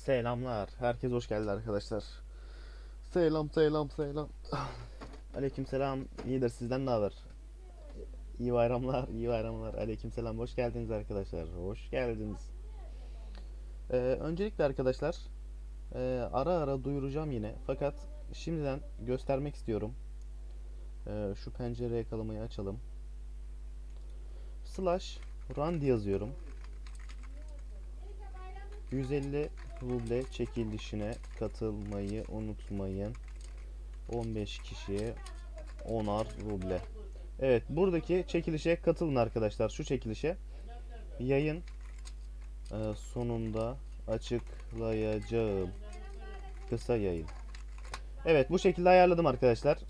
Selamlar. Herkes hoş geldi arkadaşlar. Selam selam selam. Aleyküm selam. İyidir, sizden ne haber? İyi bayramlar, iyi bayramlar. Aleyküm selam. Hoş geldiniz arkadaşlar. Hoş geldiniz. Öncelikle arkadaşlar ara ara duyuracağım yine. Fakat şimdiden göstermek istiyorum. Şu pencere yakalamayı açalım. Slash run yazıyorum. 150 ruble çekilişine katılmayı unutmayın. 15 kişiye 10'ar ruble. Evet, buradaki çekilişe katılın arkadaşlar. Şu çekilişe yayın sonunda açıklayacağım. Kısa yayın. Evet, bu şekilde ayarladım arkadaşlar.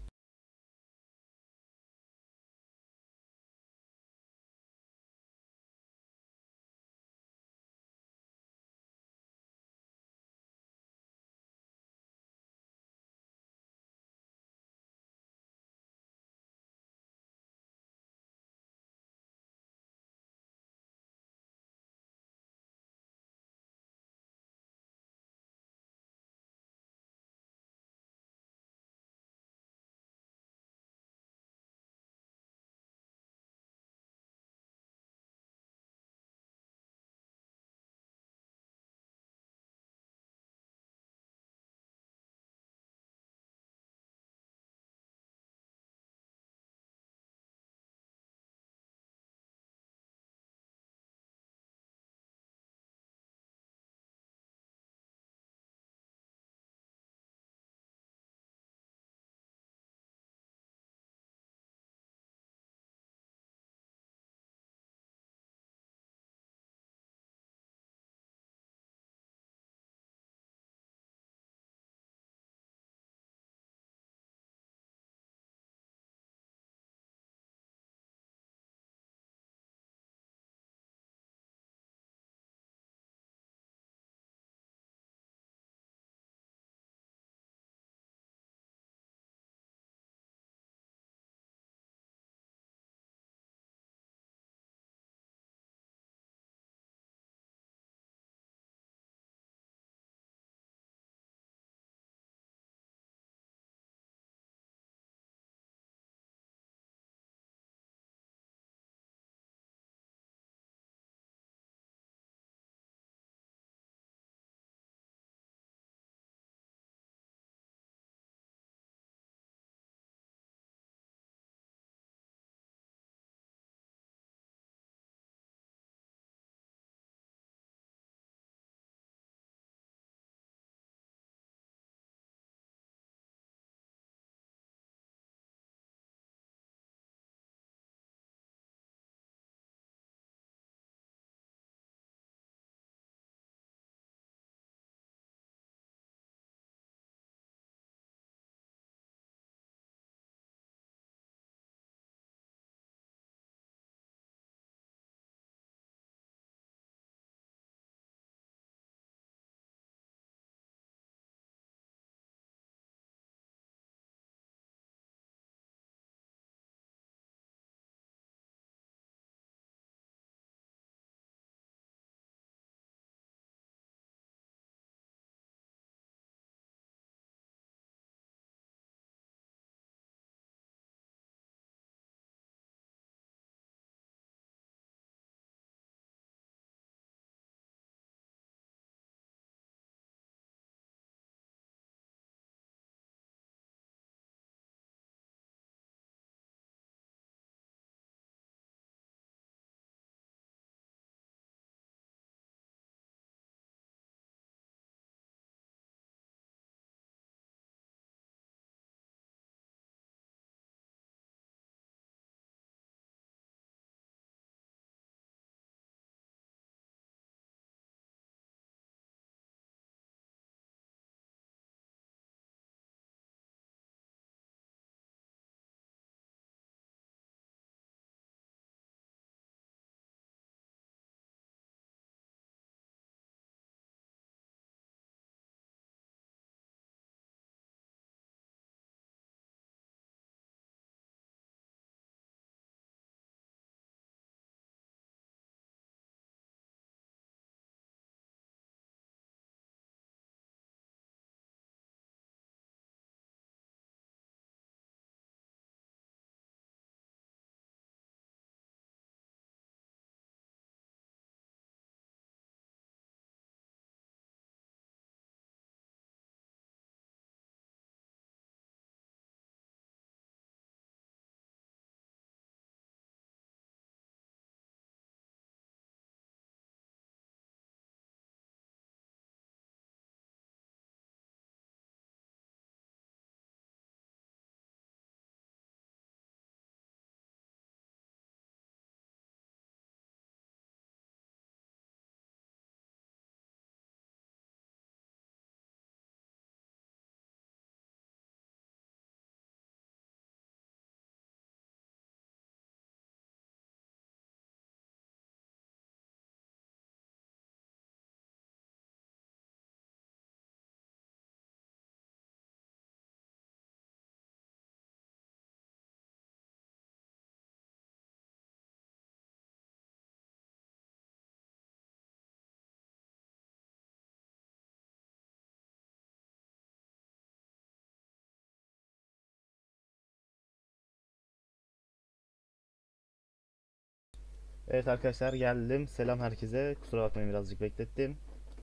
Evet arkadaşlar, geldim. Selam herkese. Kusura bakmayın, birazcık beklettim.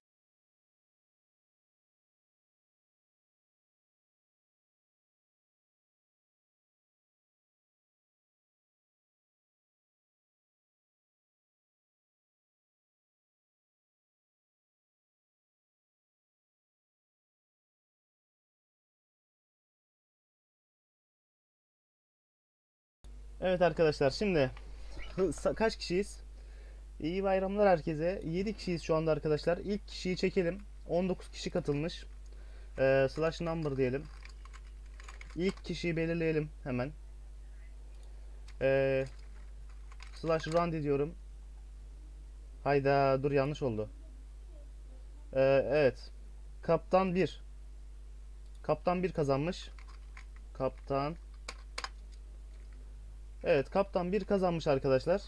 Evet arkadaşlar, şimdi kaç kişiyiz? İyi bayramlar herkese. 7 kişiyiz şu anda arkadaşlar. İlk kişiyi çekelim. 19 kişi katılmış. Slash number diyelim. İlk kişiyi belirleyelim hemen. Ee, Slash run diyorum. Hayda, dur, yanlış oldu. Evet. Kaptan bir. Kaptan bir kazanmış. Kaptan. Evet, kaptan bir kazanmış arkadaşlar.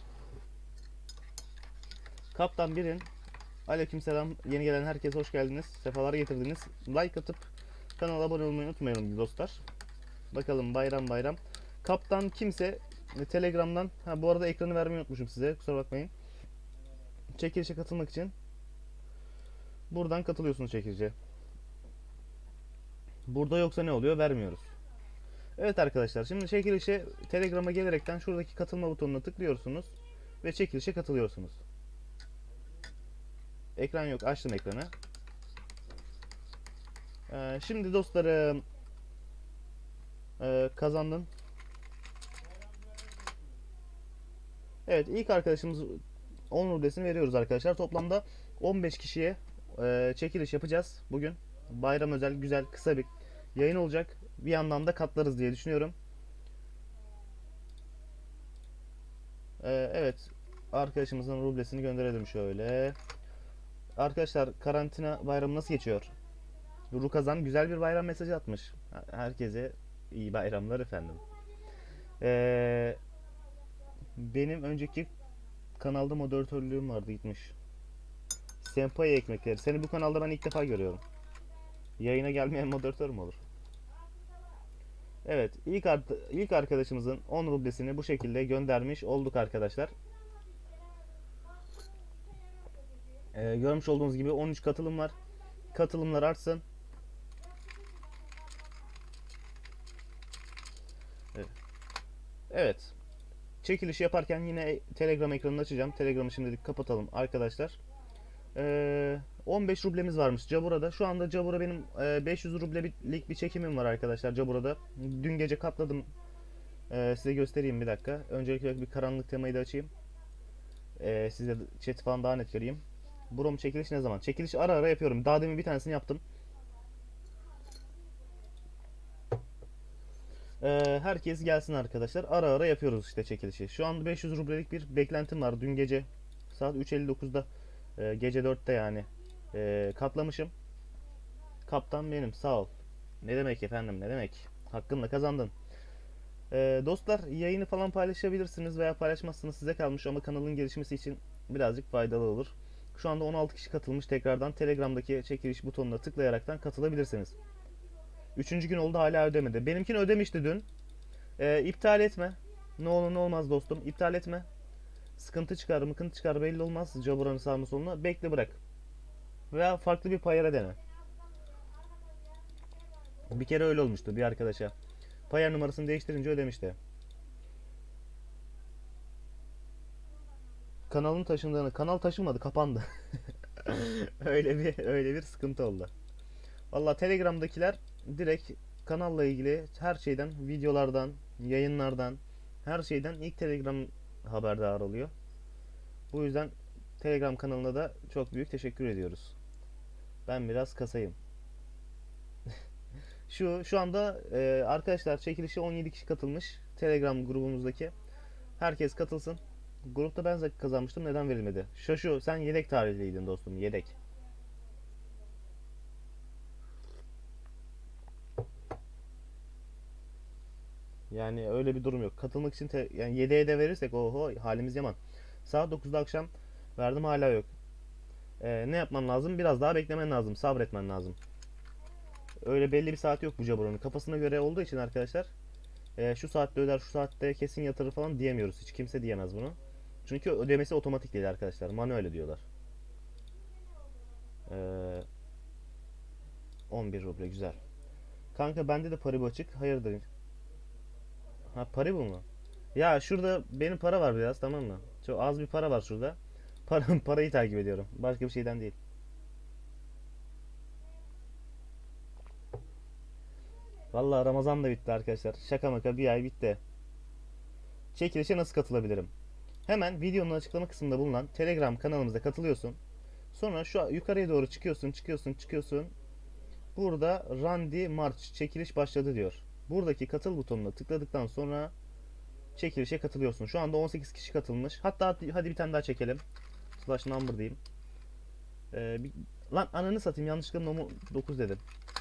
Kaptan birin. Aleykümselam. Yeni gelen herkese hoş geldiniz. Sefalar getirdiniz. Like atıp kanala abone olmayı unutmayalım dostlar. Bakalım, bayram bayram. Kaptan kimse Telegram'dan, ha bu arada ekranı vermeyi unutmuşum size. Kusura bakmayın. Çekilişe katılmak için buradan katılıyorsunuz çekilişe. Burada yoksa ne oluyor? Vermiyoruz. Evet arkadaşlar, şimdi çekilişe Telegram'a gelerekten şuradaki katılma butonuna tıklıyorsunuz ve çekilişe katılıyorsunuz. Ekran yok, açtım ekranı. Şimdi dostlarım, kazandın. Evet, ilk arkadaşımız 10 rublisini veriyoruz arkadaşlar. Toplamda 15 kişiye çekiliş yapacağız bugün. Bayram özel güzel kısa bir yayın olacak. Bir yandan da katlarız diye düşünüyorum. Evet, arkadaşımızın rublesini gönderelim şöyle. Arkadaşlar, karantina bayramı nasıl geçiyor? Rukazan güzel bir bayram mesajı atmış. Herkese iyi bayramlar efendim. Ee, Benim önceki kanalda moderatörlüğüm vardı, gitmiş. Senpai ekmekleri. Seni bu kanalda ben ilk defa görüyorum. Yayına gelmeyen moderatör mü olur? Evet, ilk arkadaşımızın 10 rublesini bu şekilde göndermiş olduk arkadaşlar. Görmüş olduğunuz gibi 13 katılım var. Katılımlar artsın. Evet. Evet. Çekiliş yaparken yine Telegram ekranını açacağım. Telegram'ı şimdilik kapatalım arkadaşlar. 15 rublemiz varmış Cabura'da. Şu anda Cabura benim 500 rublelik bir çekimim var arkadaşlar Cabura'da. Dün gece katladım. Size göstereyim bir dakika. Öncelikle bir karanlık temayı da açayım. Size chat falan daha net göreyim. Brom, çekiliş ne zaman? Çekiliş ara ara yapıyorum. Daha demin bir tanesini yaptım. Herkes gelsin arkadaşlar. Ara ara yapıyoruz işte çekilişi. Şu anda 500 rublelik bir beklentim var. Dün gece saat 3.59'da, gece 4'te yani katlamışım. Kaptan benim, sağ ol. Ne demek efendim, ne demek. Hakkınla kazandın. Dostlar, yayını falan paylaşabilirsiniz veya paylaşmazsınız, size kalmış, ama kanalın gelişmesi için birazcık faydalı olur. Şu anda 16 kişi katılmış. Tekrardan Telegram'daki çekiliş butonuna tıklayaraktan katılabilirsiniz. Üçüncü gün oldu, hala ödemedi. Benimkini ödemişti dün. İptal etme. Ne olur ne olmaz dostum, iptal etme. Sıkıntı çıkar, mıkıntı çıkar, belli olmaz Caburanın sağına soluna. Bekle, bırak. Veya farklı bir payara dene. Bir kere öyle olmuştu bir arkadaşa. Payar numarasını değiştirince ödemişti. Kanalın taşındığını, kanal taşınmadı, kapandı. öyle bir sıkıntı oldu. Valla Telegram'dakiler direkt kanalla ilgili her şeyden, videolardan, yayınlardan, her şeyden ilk Telegram haberdar oluyor. Bu yüzden Telegram kanalına da çok büyük teşekkür ediyoruz. Ben biraz kasayım. Şu anda arkadaşlar, çekilişe 17 kişi katılmış. Telegram grubumuzdaki. Herkes katılsın. Grupta ben kazanmıştım. Neden verilmedi? Sen yedek tarihliydin dostum. Yedek. Yani öyle bir durum yok. Katılmak için yani yedeğe de verirsek oho, halimiz yaman. Saat 9'da akşam verdim, hala yok. Ne yapman lazım? Biraz daha beklemen lazım. Sabretmen lazım. Öyle belli bir saat yok bu Jabra'nın. Kafasına göre olduğu için arkadaşlar, şu saatte öder, şu saatte kesin yatırır falan diyemiyoruz. Hiç kimse diyemez bunu. Çünkü ödemesi otomatik değil arkadaşlar. Manuel ödüyorlar. Ee, 11 ruble güzel. Kanka bende de Paribu açık. Hayırdır? Ha, Paribu mu? Ya şurada benim para var biraz, tamam mı? Çok az bir para var şurada. Parayı takip ediyorum. Başka bir şeyden değil. Vallahi Ramazan da bitti arkadaşlar. Şaka maka bir ay bitti. Çekilişe nasıl katılabilirim? Hemen videonun açıklama kısmında bulunan Telegram kanalımıza katılıyorsun. Sonra şu yukarıya doğru çıkıyorsun. Burada Randy March çekiliş başladı diyor. Buradaki katıl butonuna tıkladıktan sonra çekilişe katılıyorsun. Şu anda 18 kişi katılmış. Hatta hadi bir tane daha çekelim. Slash number diyeyim. Bir, lan ananı satayım, yanlışlıkla 9 dedim.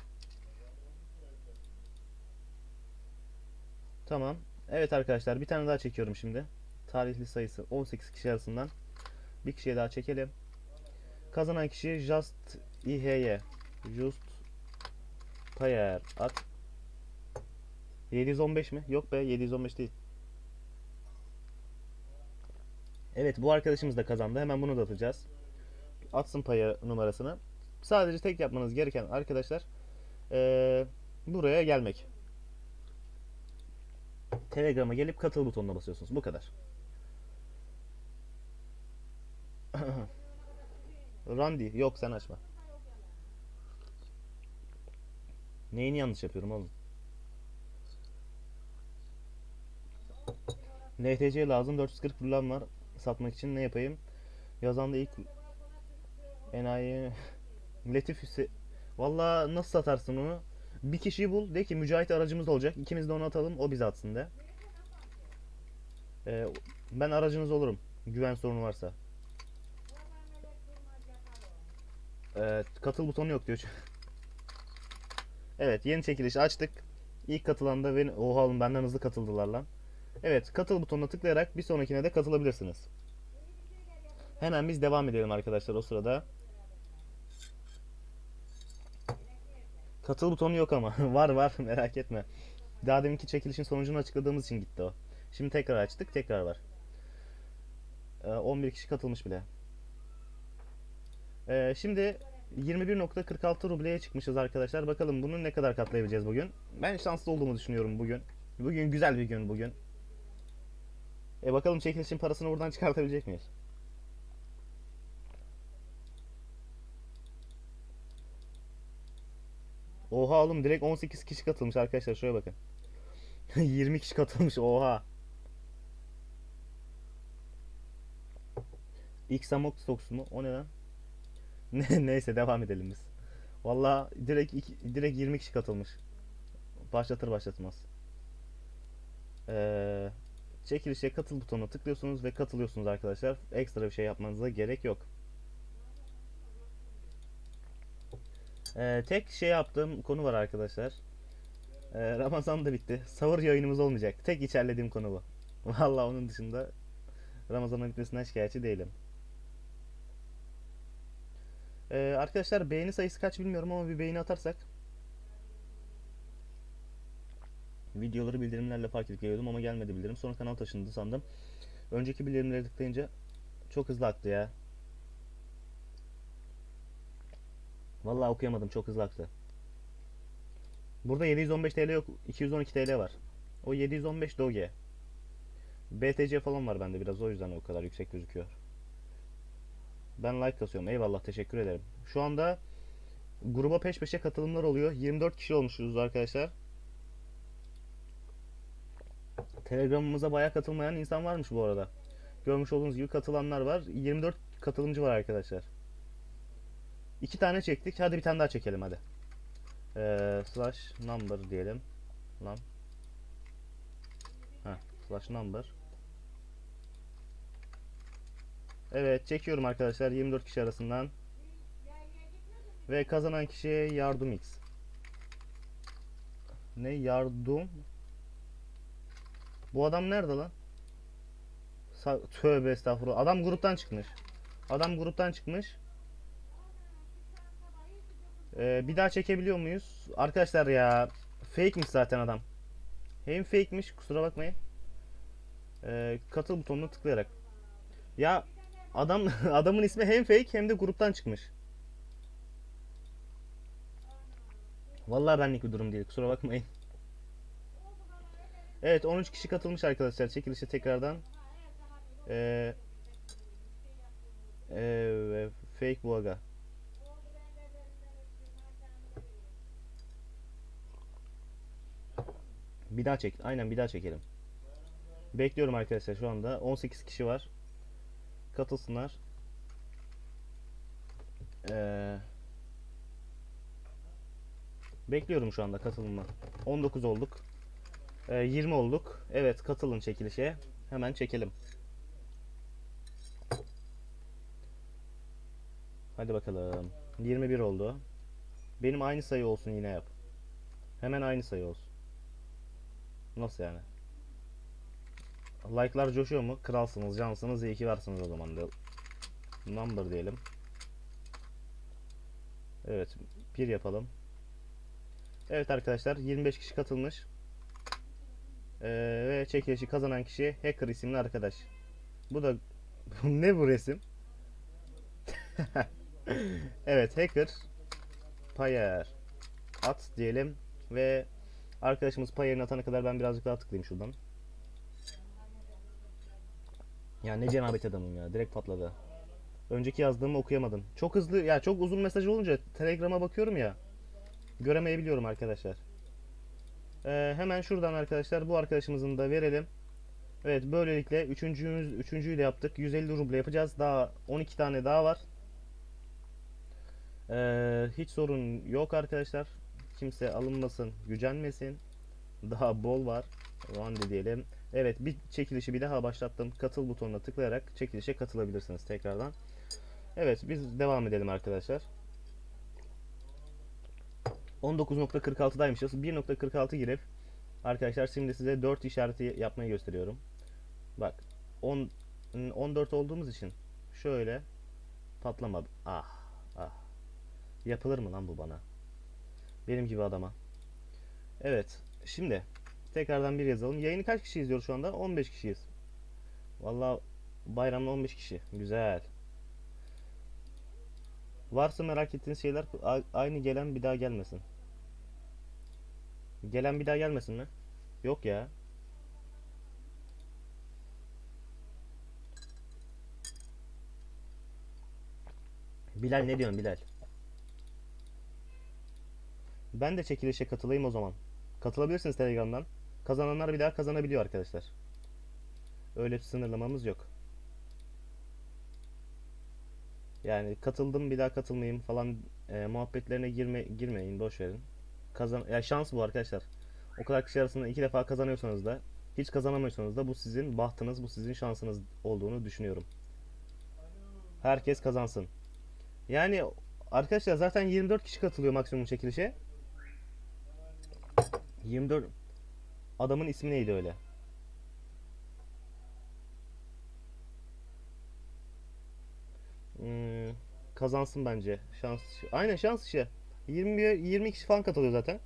Tamam. Evet arkadaşlar, bir tane daha çekiyorum şimdi. Tarihli sayısı 18 kişi arasından. Bir kişiye daha çekelim. Kazanan kişi Just İHY. Just Payer at. 715 mi? Yok be, 715 değil. Evet, bu arkadaşımız da kazandı. Hemen bunu da atacağız. Atsın paya numarasını. Sadece tek yapmanız gereken arkadaşlar buraya gelmek. Telegram'a gelip katıl butonuna basıyorsunuz. Bu kadar. Randy yok, sen açma. Neyini yanlış yapıyorum oğlum? NTC lazım, 440 rulam var. Satmak için ne yapayım? Yazan da ilk enayi Latif Valla nasıl satarsın onu? Bir kişiyi bul, de ki Mücahit aracımız olacak. İkimiz de onu atalım, o bize atsın de. Ee, Ben aracınız olurum. Güven sorunu varsa. Katıl butonu yok diyor. Evet, yeni çekilişi açtık. İlk katılan da beni... Oha oğlum, benden hızlı katıldılar lan. Evet, katıl butonuna tıklayarak bir sonrakine de katılabilirsiniz. Hemen biz devam edelim arkadaşlar o sırada. Katıl butonu yok ama. Var merak etme. Daha deminki çekilişin sonucunu açıkladığımız için gitti o. Şimdi tekrar açtık, tekrar var. 11 kişi katılmış bile. Şimdi 21.46 rubleye çıkmışız arkadaşlar. Bakalım bunu ne kadar katlayabileceğiz bugün. Ben şanslı olduğumu düşünüyorum bugün. Bugün güzel bir gün bugün. Bakalım çekilişin parasını buradan çıkartabilecek miyiz? Oha oğlum, direkt 18 kişi katılmış arkadaşlar, şuraya bakın. 20 kişi katılmış, oha. X Amok Stocks mu? O ne lan? Neyse, devam edelim biz. Valla direkt 20 kişi katılmış. Başlatır başlatmaz. Ee, Çekilişe katıl butonuna tıklıyorsunuz ve katılıyorsunuz arkadaşlar. Ekstra bir şey yapmanıza gerek yok. Tek şey yaptığım konu var arkadaşlar. Ramazan da bitti. Sahur yayınımız olmayacak. Tek içerlediğim konu bu. Valla onun dışında Ramazan'ın bitmesinden şikayetçi değilim. Arkadaşlar beğeni sayısı kaç bilmiyorum ama bir beğeni atarsak. Videoları bildirimlerle fark edip geliyordum ama gelmedi bildirim. Sonra kanal taşındı sandım. Önceki bildirimleri tıklayınca çok hızlı aktı ya. Vallahi okuyamadım, çok hızlı aktı. Burada 715 TL yok, 212 TL var. O 715 Doge. BTC falan var bende biraz, o yüzden o kadar yüksek gözüküyor. Ben like kasıyorum. Eyvallah, teşekkür ederim. Şu anda gruba peş peşe katılımlar oluyor. 24 kişi olmuşuz arkadaşlar. Telegram'ımıza bayağı katılmayan insan varmış bu arada. Görmüş olduğunuz gibi katılanlar var. 24 katılımcı var arkadaşlar. 2 tane çektik. Hadi bir tane daha çekelim hadi. Slash number diyelim. Lan. Slash number. Evet, çekiyorum arkadaşlar 24 kişi arasından. Ve kazanan kişiye yardım X. Ne yardım? Bu adam nerede lan? Tövbe estağfurullah. Adam gruptan çıkmış. Adam gruptan çıkmış. Bir daha çekebiliyor muyuz? Arkadaşlar ya, fake'miş zaten adam. Hem fake'miş, kusura bakmayın. Katıl butonuna tıklayarak. Ya adam adamın ismi hem fake hem de gruptan çıkmış. Vallahi benlik bir durum değil. Kusura bakmayın. Evet 13 kişi katılmış arkadaşlar çekilişe tekrardan. Ee, fake bu aga. Bir daha çek. Aynen bir daha çekelim. Bekliyorum arkadaşlar şu anda. 18 kişi var. Katılsınlar. Ee, bekliyorum şu anda katılımı. 19 olduk. 20 olduk. Evet katılın çekilişe. Hemen çekelim. Hadi bakalım. 21 oldu. Benim aynı sayı olsun yine yap. Hemen aynı sayı olsun. Nasıl yani? Like'lar coşuyor mu? Kralsınız, cansınız, iyi ki varsınız o zaman. Number diyelim. Evet, bir yapalım. Evet arkadaşlar, 25 kişi katılmış. Ve çekilişi kazanan kişi Hacker isimli arkadaş. Bu da ne bu resim? Evet, Hacker Payer at diyelim ve arkadaşımız Payer'ini atana kadar ben birazcık daha tıklayayım şuradan. Ya ne cenabet adamım ya, direkt patladı. Önceki yazdığımı okuyamadım. Çok hızlı ya, çok uzun mesaj olunca Telegram'a bakıyorum ya, göremeyebiliyorum arkadaşlar. Hemen şuradan arkadaşlar bu arkadaşımızın da verelim. Evet böylelikle üçüncüyü de yaptık. 150 ruble yapacağız. Daha 12 tane daha var. Hiç sorun yok arkadaşlar. Kimse alınmasın, gücenmesin. Daha bol var. Run diyelim. Evet bir çekilişi bir daha başlattım. Katıl butonuna tıklayarak çekilişe katılabilirsiniz tekrardan. Evet biz devam edelim arkadaşlar. 19.46'daymışız. 1.46 girip arkadaşlar şimdi size 4 işareti yapmayı gösteriyorum. Bak 14 olduğumuz için şöyle patlama. Ah ah. Yapılır mı lan bu bana? Benim gibi adama. Evet. Şimdi tekrardan bir yazalım. Yayını kaç kişi izliyor şu anda? 15 kişiyiz. Vallahi bayramda 15 kişi. Güzel. Varsa merak ettiğiniz şeyler aynı gelen bir daha gelmesin. Gelen bir daha gelmesin mi? Yok ya. Bilal ne diyorsun Bilal? Ben de çekilişe katılayım o zaman. Katılabilirsiniz Telegram'dan. Kazananlar bir daha kazanabiliyor arkadaşlar. Öyle bir sınırlamamız yok. Yani katıldım bir daha katılmayayım falan muhabbetlerine girmeyin boş verin. Ya şans bu arkadaşlar. O kadar kişi arasında 2 defa kazanıyorsanız da hiç kazanamıyorsanız da bu sizin bahtınız, bu sizin şansınız olduğunu düşünüyorum. Herkes kazansın. Yani arkadaşlar zaten 24 kişi katılıyor maksimum çekilişe. 24 adamın ismi neydi öyle? Hmm, kazansın bence. Şans. Aynen şans işi. 20 kişi falan katılıyor zaten.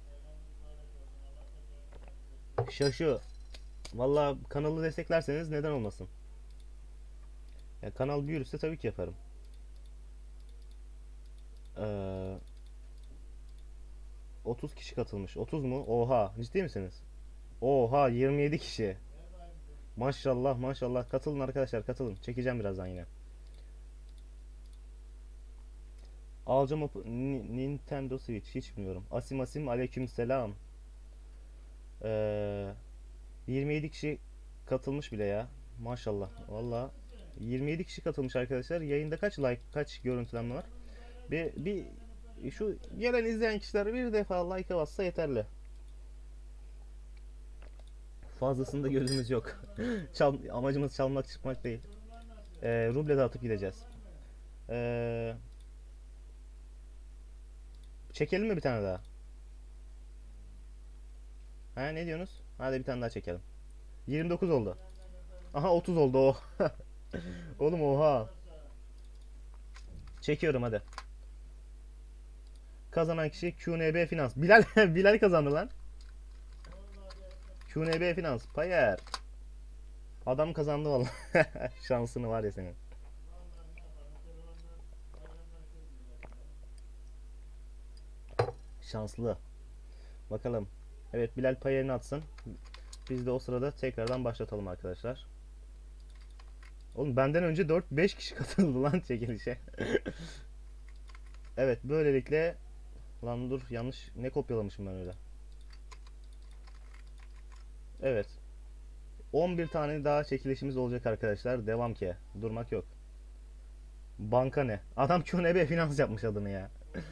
Şaşı. Valla kanalı desteklerseniz neden olmasın? Ya kanal büyürse tabii ki yaparım. Ee, 30 kişi katılmış. 30 mu? Oha. Ciddi misiniz? Oha 27 kişi. Maşallah maşallah. Katılın arkadaşlar katılın. Çekeceğim birazdan yine. Alacağım Nintendo Switch hiç bilmiyorum. Asim aleyküm selam. Ee, 27 kişi katılmış bile ya. Maşallah. Valla 27 kişi katılmış arkadaşlar. Yayında kaç like, kaç görüntülenme var? Bir şu gelen izleyen kişiler bir defa like'a bassa yeterli. Fazlasında gözümüz yok. Amacımız çalmak çıkmak değil. Ruble dağıtıp gideceğiz. Ee, çekelim mi bir tane daha? Ha ne diyorsunuz? Hadi bir tane daha çekelim. 29 oldu. Aha 30 oldu o. Oğlum oha. Çekiyorum hadi. Kazanan kişi QNB Finans. Bilal Bilal kazandı lan. QNB Finans. Payer. Adam kazandı vallahi. Şansını var ya senin. Şanslı. Bakalım. Evet, Bilal payını atsın. Biz de o sırada tekrardan başlatalım arkadaşlar. Oğlum benden önce 4-5 kişi katıldı lan çekilişe. Evet, böylelikle lan dur, yanlış ne kopyalamışım ben öyle. Evet. 11 tane daha çekilişimiz olacak arkadaşlar. Devam ki. Durmak yok. Banka ne? Adam QNB Finans yapmış adını ya.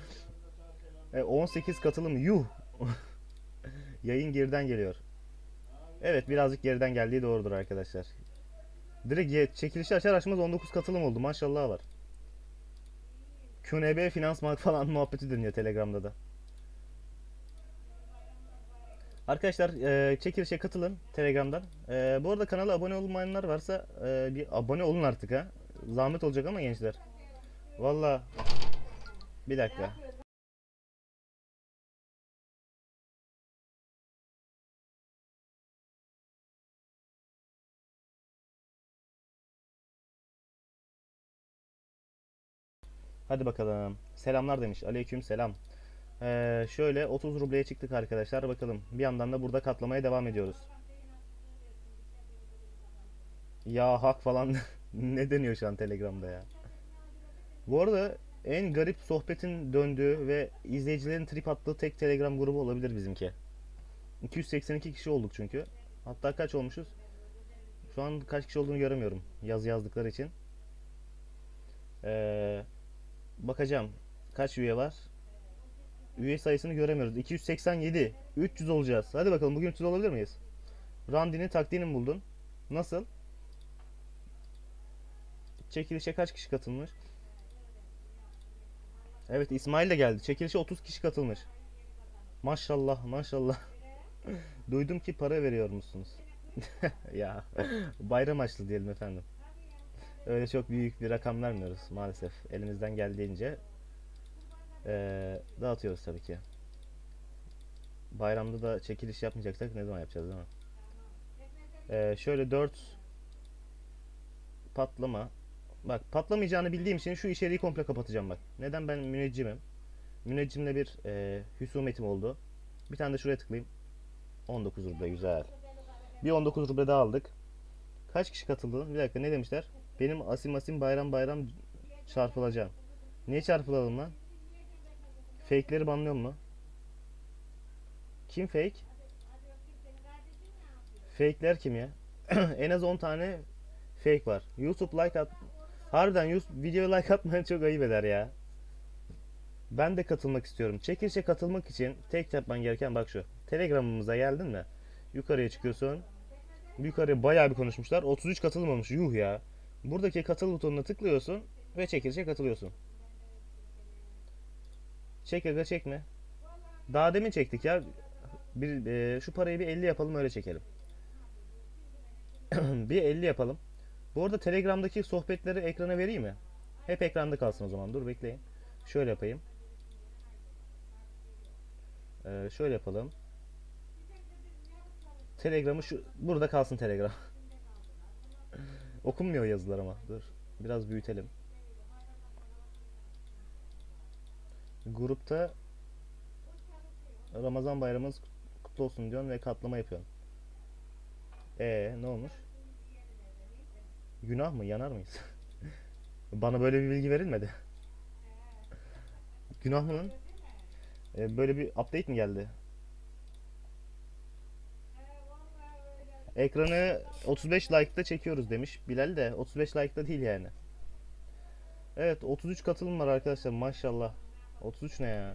18 katılım. Yuh. Yayın geriden geliyor. Evet, birazcık geriden geldiği doğrudur arkadaşlar. Direkt çekilişi açar açmaz 19 katılım oldu. Maşallah var. QNB Finans falan muhabbeti dönüyor Telegram'da da. Arkadaşlar çekilişe katılın Telegram'dan. Bu arada kanala abone olmayanlar varsa bir abone olun artık ha. Zahmet olacak ama gençler. Valla bir dakika. Hadi bakalım. Selamlar demiş. Aleyküm selam. Şöyle 30 rubleye çıktık arkadaşlar. Bakalım. Bir yandan da burada katlamaya devam ediyoruz. Ya hak falan ne deniyor şu an Telegram'da ya. Bu arada en garip sohbetin döndüğü ve izleyicilerin trip attığı tek Telegram grubu olabilir bizimki. 282 kişi olduk çünkü. Hatta kaç olmuşuz? Şu an kaç kişi olduğunu göremiyorum. Yazı yazdıkları için. Ee, Bakacağım. Kaç üye var? Üye sayısını göremiyoruz. 287. 300 olacağız. Hadi bakalım, bugün 300 olabilir miyiz? Randy'nin taktiğini mi buldun? Nasıl? Çekilişe kaç kişi katılmış? Evet, İsmail de geldi. Çekilişe 30 kişi katılmış. Maşallah maşallah. Duydum ki para veriyor musunuz? Ya bayram açlı diyelim efendim. Öyle çok büyük bir rakam vermiyoruz maalesef. Elimizden geldiğince dağıtıyoruz tabii ki. Bayramda da çekiliş yapmayacaksak ne zaman yapacağız, değil mi? Şöyle 4 patlama. Bak, patlamayacağını bildiğim için şu içeriği komple kapatacağım bak. Neden? Ben müneccimim. Müneccimle bir husumetim oldu. Bir tane de şuraya tıklayayım. 19 ruble, güzel. Bir 19 ruble daha aldık. Kaç kişi katıldı? Bir dakika, ne demişler? Benim asim asim bayram bayram çarpılacağım. Niye çarpılalım lan? Fake'leri banlıyor mu? Kim fake? Fake'ler kim ya? En az 10 tane fake var. YouTube like at. Harbiden video like atmayan çok ayıp eder ya. Ben de katılmak istiyorum. Çekilişe katılmak için tek yapman gereken bak şu. Telegram'ımıza geldin mi? Yukarıya çıkıyorsun. Yukarıya bayağı bir konuşmuşlar. 33 katılım olmuş. Yuh ya. Buradaki katıl butonuna tıklıyorsun ve çekilişe katılıyorsun. Çek ya da çekme. Daha demin çektik ya. Şu parayı bir 50 yapalım, öyle çekelim. Bir 50 yapalım. Bu arada Telegram'daki sohbetleri ekrana vereyim mi? Hep ekranda kalsın o zaman. Dur bekleyin. Şöyle yapayım. Şöyle yapalım. Telegram'ı şu burada kalsın, Telegram. Okunmuyor yazılar ama. Dur. Biraz büyütelim. Grupta Ramazan bayramınız kutlu olsun diyorsun ve katlama yapıyorsun. Ne olmuş? Günah mı? Yanar mıyız? Bana böyle bir bilgi verilmedi. Günah mı lan? Böyle bir update mi geldi? Ekranı 35 like'da çekiyoruz demiş Bilal, de 35 like'da değil yani. Evet, 33 katılım var arkadaşlar, maşallah. 33 ne ya?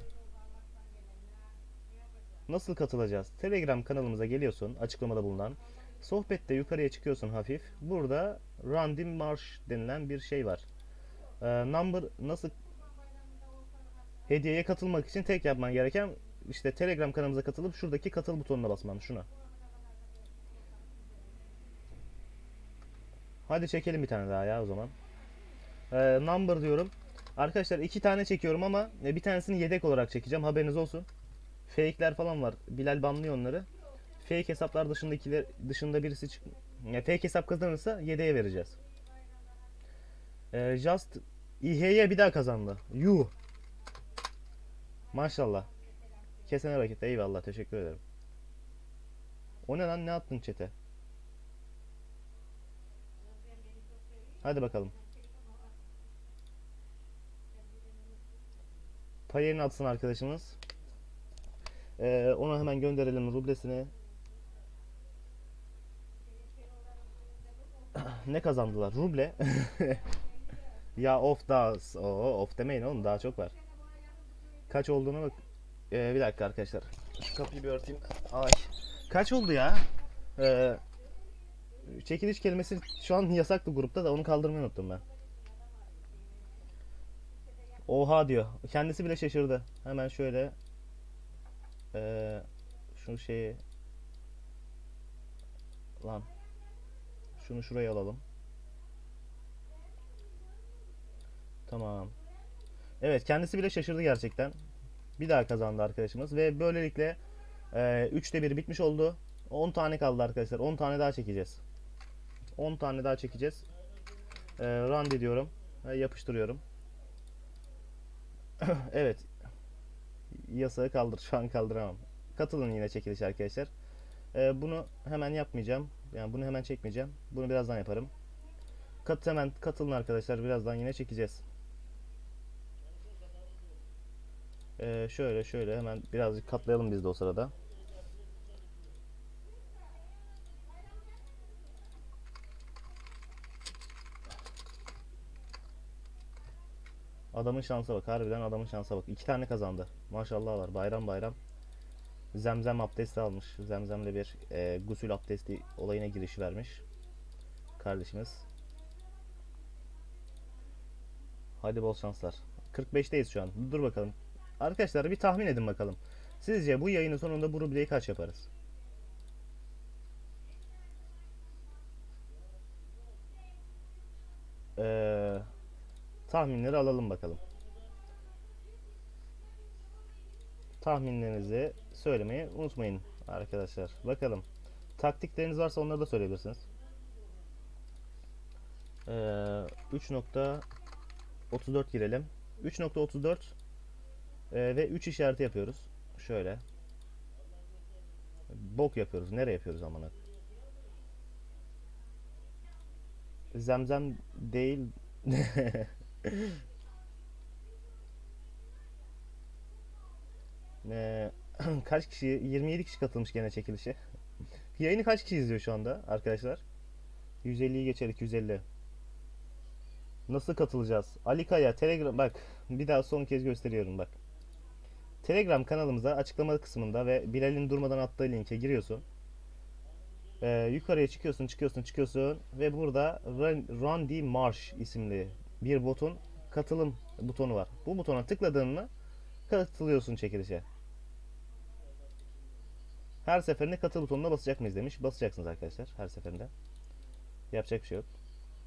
Nasıl katılacağız? Telegram kanalımıza geliyorsun, açıklamada bulunan. Sohbette yukarıya çıkıyorsun hafif. Burada Random Marsh denilen bir şey var. Number nasıl hediyeye katılmak için tek yapman gereken işte Telegram kanalımıza katılıp şuradaki katıl butonuna basman, şuna. Hadi çekelim bir tane daha ya o zaman. Number diyorum. Arkadaşlar 2 tane çekiyorum ama bir tanesini yedek olarak çekeceğim, haberiniz olsun. Fake'ler falan var. Bilal banlıyor onları. Fake hesaplar dışında birisi fake hesap kazanırsa yedeğe vereceğiz. Just İH'ye bir daha kazandı. Yuh. Maşallah. Kesene vakit. Eyvallah. Teşekkür ederim. O ne lan? Ne attın çete? Hadi bakalım. Payını atsın arkadaşımız. Ona hemen gönderelim rublesini. Ne kazandılar? Ruble. Ya of daha. Of demeyin oğlum, daha çok var. Kaç olduğunu bak. Bir dakika arkadaşlar. Şu kapıyı bir örteyim. Ay. Kaç oldu ya? Ee, Çekiliş kelimesi şu an yasaktı grupta da onu kaldırmayı unuttum ben. Oha diyor. Kendisi bile şaşırdı. Hemen şöyle ee, şu şeyi lan şunu şuraya alalım. Tamam. Evet, kendisi bile şaşırdı gerçekten. Bir daha kazandı arkadaşımız ve böylelikle 3'te 1 bitmiş oldu. 10 tane kaldı arkadaşlar. 10 tane daha çekeceğiz. 10 tane daha çekeceğiz. Run diyorum. Yapıştırıyorum. Evet. Yasağı kaldır. Şu an kaldıramam. Katılın yine çekiliş arkadaşlar. Bunu hemen yapmayacağım. Yani bunu hemen çekmeyeceğim. Bunu birazdan yaparım. Hemen katılın arkadaşlar. Birazdan yine çekeceğiz. Şöyle hemen birazcık katlayalım biz de o sırada. Adamın şansa bak. Harbiden adamın şansa bak. 2 tane kazandı. Maşallah var. Bayram bayram. Zemzem abdesti almış. Zemzem'le bir gusül abdesti olayına giriş vermiş. Kardeşimiz. Hadi bol şanslar. 45'teyiz şu an. Dur bakalım. Arkadaşlar bir tahmin edin bakalım. Sizce bu yayının sonunda bu rubleyi kaç yaparız? Ee, Tahminleri alalım bakalım. Tahminlerinizi söylemeyi unutmayın arkadaşlar. Bakalım. Taktikleriniz varsa onları da söyleyebilirsiniz. 3.34 girelim. 3.34 ve 3 işareti yapıyoruz. Şöyle. Bok yapıyoruz. Nereye yapıyoruz amına? Zemzem değil. Ee, Kaç kişi? 27 kişi katılmış gene çekilişe. Yayını kaç kişi izliyor şu anda arkadaşlar? 150'yi geçer, 250. Nasıl katılacağız? Ali Kaya Telegram, bak bir daha son kez gösteriyorum bak. Telegram kanalımıza açıklama kısmında ve Bilal'in durmadan attığı linke giriyorsun. Yukarıya çıkıyorsun ve burada Randy Marsh isimli bir botun katılım butonu var. Bu butona tıkladığın mı katılıyorsun çekilişe. Her seferinde katıl butonuna basacak mıyız demiş. Basacaksınız arkadaşlar her seferinde. Yapacak bir şey yok.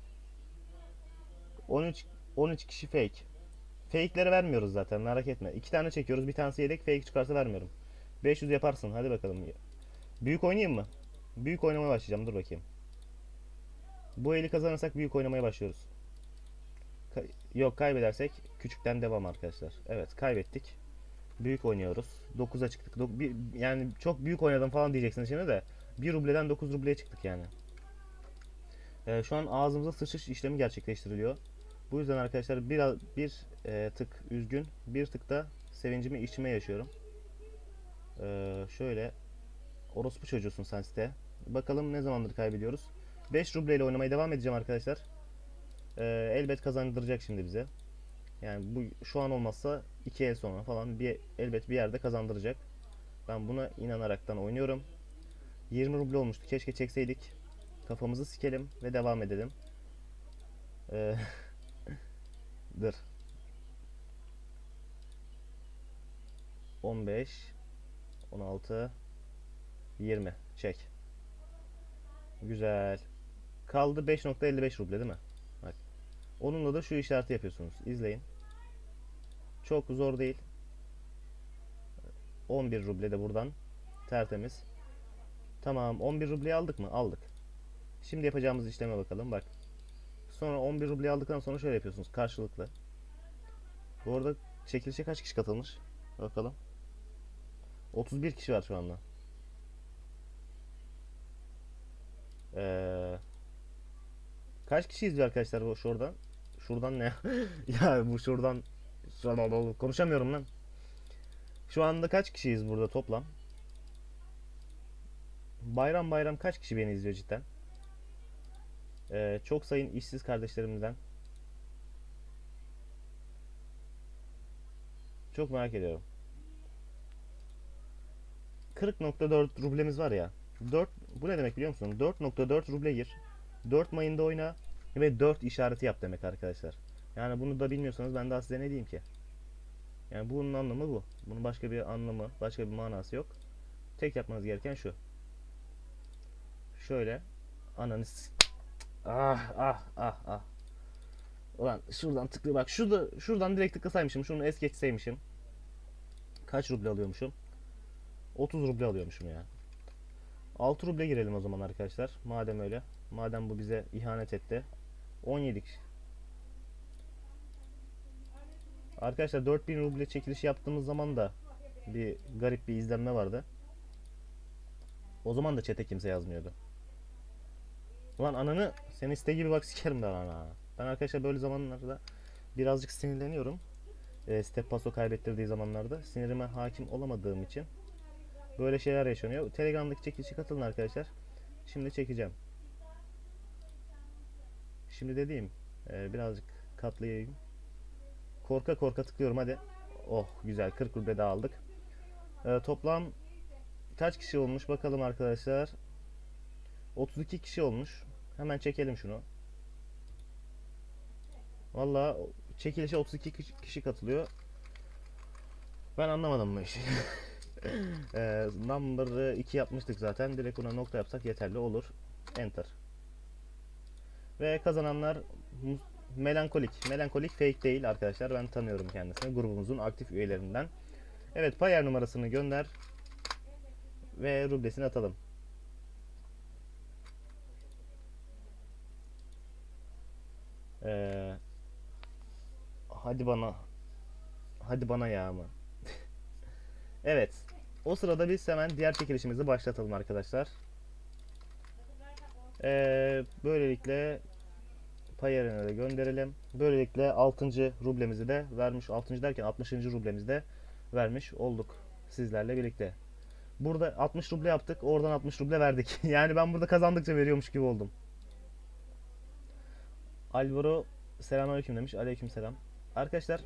13 kişi fake. Fake'leri vermiyoruz zaten, merak etme. 2 tane çekiyoruz, bir tanesi yedek, fake çıkarsa vermiyorum. 500 yaparsın, hadi bakalım. Büyük oynayayım mı? Büyük oynamaya başlayacağım, dur bakayım. Bu eli kazanırsak büyük oynamaya başlıyoruz. Yok, kaybedersek küçükten devam arkadaşlar. Evet, kaybettik. Büyük oynuyoruz. 9'a çıktık. Yani çok büyük oynadım falan diyeceksiniz şimdi de. 1 rubleden 9 rubleye çıktık yani. Şu an ağzımıza sıçış işlemi gerçekleştiriliyor. Bu yüzden arkadaşlar bir tık üzgün, bir tık da sevincimi içime yaşıyorum. Şöyle orospu çocuğusun sen site. Bakalım ne zamandır kaybediyoruz. 5 rubleyle oynamaya devam edeceğim arkadaşlar. Elbet kazandıracak şimdi bize. Yani bu şu an olmazsa 2 el sonra falan elbet bir yerde kazandıracak. Ben buna inanaraktan oynuyorum. 20 ruble olmuştu. Keşke çekseydik. Kafamızı sikelim ve devam edelim. Ee, dur. 15, 16, 20. Çek. Güzel. Kaldı 5.55 ruble değil mi? Bak. Onunla da şu işareti yapıyorsunuz. İzleyin. Çok zor değil. 11 ruble de buradan. Tertemiz. Tamam. 11 rubleyi aldık mı? Aldık. Şimdi yapacağımız işleme bakalım. Bak. Sonra 11 rubleyi aldıktan sonra şöyle yapıyorsunuz. Karşılıklı. Bu arada çekilişe kaç kişi katılmış? Bakalım. 31 kişi var şu anda. Ee, Kaç kişi izliyor arkadaşlar bu şuradan? Şuradan ne? Ya bu şuradan konuşamıyorum lan. Şu anda kaç kişiyiz burada toplam? Bayram bayram kaç kişi beni izliyor cidden? Çok sayın işsiz kardeşlerimizden. Çok merak ediyorum. 40.4 rublemiz var ya. 4 bu ne demek biliyor musun? 4.4 ruble gir. 4 mayında oyna ve 4 işareti yap demek arkadaşlar. Yani bunu da bilmiyorsanız ben daha size ne diyeyim ki? Yani bunun anlamı bu. Bunun başka bir anlamı, başka bir manası yok. Tek yapmanız gereken şu. Şöyle ananı ah ah ah ah. Ulan şuradan tıklıyor bak. Şuradan direkt tıklasaymışım. Şunu es geçseymişim. Kaç ruble alıyormuşum? 30 ruble alıyormuşum ya. 6 ruble girelim o zaman arkadaşlar. Madem öyle. Madem bu bize ihanet etti. 17 kişi. Arkadaşlar 4000 ruble çekiliş yaptığımız zaman da bir garip bir izlenme vardı. O zaman da chat'e kimse yazmıyordu. Ulan ananı sen iste gibi bak sikerim ben ana. Ben arkadaşlar böyle zamanlarda birazcık sinirleniyorum. Step Paso kaybettirdiği zamanlarda sinirime hakim olamadığım için böyle şeyler yaşanıyor. Telegram'daki çekilişe katılın arkadaşlar. Şimdi çekeceğim. Şimdi dediğim birazcık katlayayım. Korka korka tıklıyorum hadi. Oh güzel 40 ruble daha aldık. Toplam kaç kişi olmuş bakalım arkadaşlar. 32 kişi olmuş. Hemen çekelim şunu. Valla çekilişe 32 kişi katılıyor. Ben anlamadım bu işi. Number'ı 2 yapmıştık zaten. Direkt buna nokta yapsak yeterli olur. Enter. Ve kazananlar Melankolik. Melankolik fake değil arkadaşlar. Ben tanıyorum kendisini. Grubumuzun aktif üyelerinden. Evet Payer numarasını gönder. Ve rublesini atalım. Ee, hadi bana. Hadi bana ya ama. Evet. O sırada biz hemen diğer çekilişimizi başlatalım arkadaşlar. Böylelikle Payer'ine de gönderelim. Böylelikle 6. rublemizi de vermiş. 6. derken 60. rublemizi de vermiş olduk sizlerle birlikte. Burada 60 ruble yaptık. Oradan 60 ruble verdik. Yani ben burada kazandıkça veriyormuş gibi oldum. Alvaro selamünaleyküm demiş. Aleykümselam. Arkadaşlar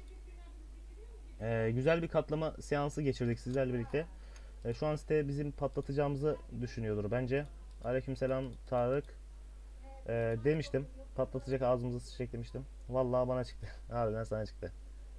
güzel bir katlama seansı geçirdik sizlerle birlikte. Şu an site bizim patlatacağımızı düşünüyordur bence. Aleykümselam Tarık. Demiştim. Patlatacak ağzımızı sıçacak demiştim. Vallahi bana çıktı. Harbiden sana çıktı.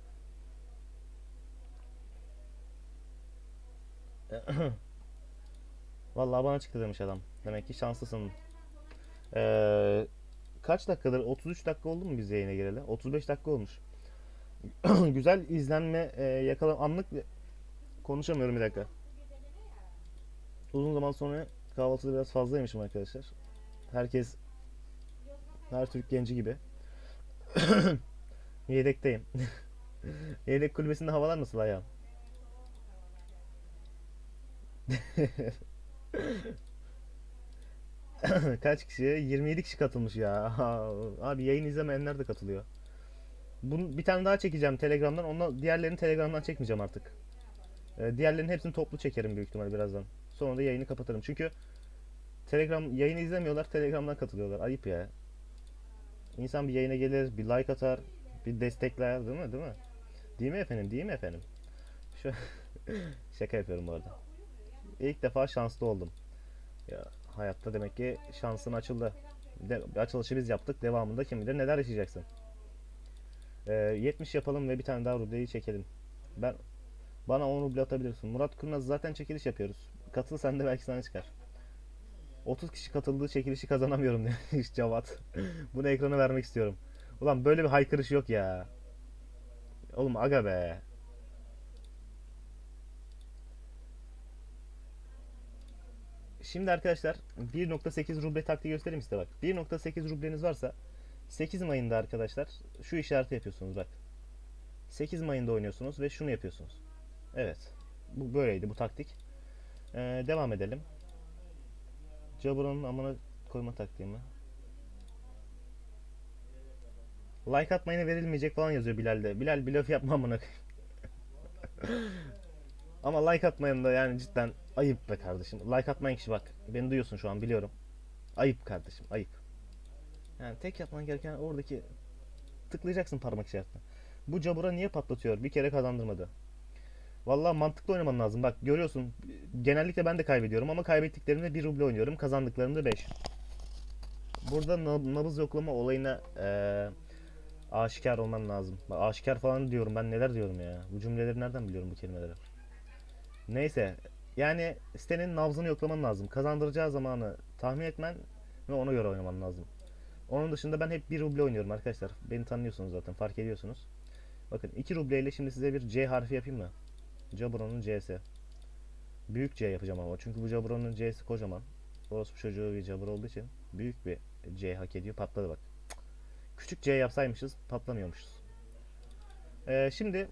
Vallahi bana çıktı demiş adam. Demek ki şanslısın. Ee, Kaç dakikadır? 33 dakika oldu mu biz yayına gireli? 35 dakika olmuş. Güzel izlenme yakalam anlık konuşamıyorum bir dakika. Uzun zaman sonra kahvaltıda biraz fazlaymışım arkadaşlar. Herkes her Türk genci gibi. Yedekteyim. Yedek kulübesinde havalar nasıl ayağım? Kaç kişi? 27 kişi katılmış ya. Abi yayın izlemeyenler de katılıyor. Bunu bir tane daha çekeceğim Telegram'dan. Diğerlerini Telegram'dan çekmeyeceğim artık. Diğerlerinin hepsini toplu çekerim büyük ihtimal birazdan. Sonra da yayını kapatırım. Çünkü Telegram yayını izlemiyorlar, Telegram'dan katılıyorlar. Ayıp ya. İnsan bir yayına gelir, bir like atar, bir destekler, değil mi? Değil mi? Değil mi efendim? Değil mi efendim? Şu şaka yapıyorum bu arada. İlk defa şanslı oldum. Ya hayatta demek ki şansın açıldı. Açılışı biz yaptık. Devamında kim bilir neler yaşayacaksın. 70 yapalım ve bir tane daha rubleyi çekelim. Ben Bana 10 ruble atabilirsin. Murat Kurnaz zaten çekiliş yapıyoruz. Katıl sen de belki sana çıkar. 30 kişi katıldığı çekilişi kazanamıyorum demiş Cavat. Bunu ekrana vermek istiyorum. Ulan böyle bir haykırış yok ya. Oğlum aga be. Şimdi arkadaşlar 1.8 ruble taktiği göstereyim size bak. 1.8 rubleniz varsa 8 Mayın'da arkadaşlar şu işareti yapıyorsunuz bak. 8 Mayın'da oynuyorsunuz ve şunu yapıyorsunuz. Evet. Bu böyleydi bu taktik. Devam edelim. Jabron'un amına koyma taktiği mi? Like atmayına verilmeyecek falan yazıyor Bilal'de. Bilal bir laf yapma amına koyayım. Ama like atmayan da yani cidden ayıp be kardeşim. Like atmayan kişi bak. Beni duyuyorsun şu an biliyorum. Ayıp kardeşim ayıp. Yani tek yapman gereken oradaki tıklayacaksın parmak işaretine. Bu Jabura niye patlatıyor? Bir kere kazandırmadı. Vallahi mantıklı oynaman lazım. Bak görüyorsun genellikle ben de kaybediyorum ama kaybettiklerimde bir ruble oynuyorum. Kazandıklarımda 5. Burada nabız yoklama olayına aşikar olman lazım. Bak, aşikar falan diyorum ben neler diyorum ya. Bu cümleleri nereden biliyorum bu kelimeleri? Neyse yani sitenin nabzını yoklaman lazım. Kazandıracağı zamanı tahmin etmen ve ona göre oynaman lazım. Onun dışında ben hep bir ruble oynuyorum arkadaşlar. Beni tanıyorsunuz zaten fark ediyorsunuz. Bakın 2 ruble ile şimdi size bir C harfi yapayım mı? Jabron'un C'si. Büyük C yapacağım ama çünkü bu Jabron'un C'si kocaman. Orospu çocuğu bir Jabber olduğu için büyük bir C hak ediyor. Patladı bak. Küçük C yapsaymışız patlamıyormuşuz. Şimdi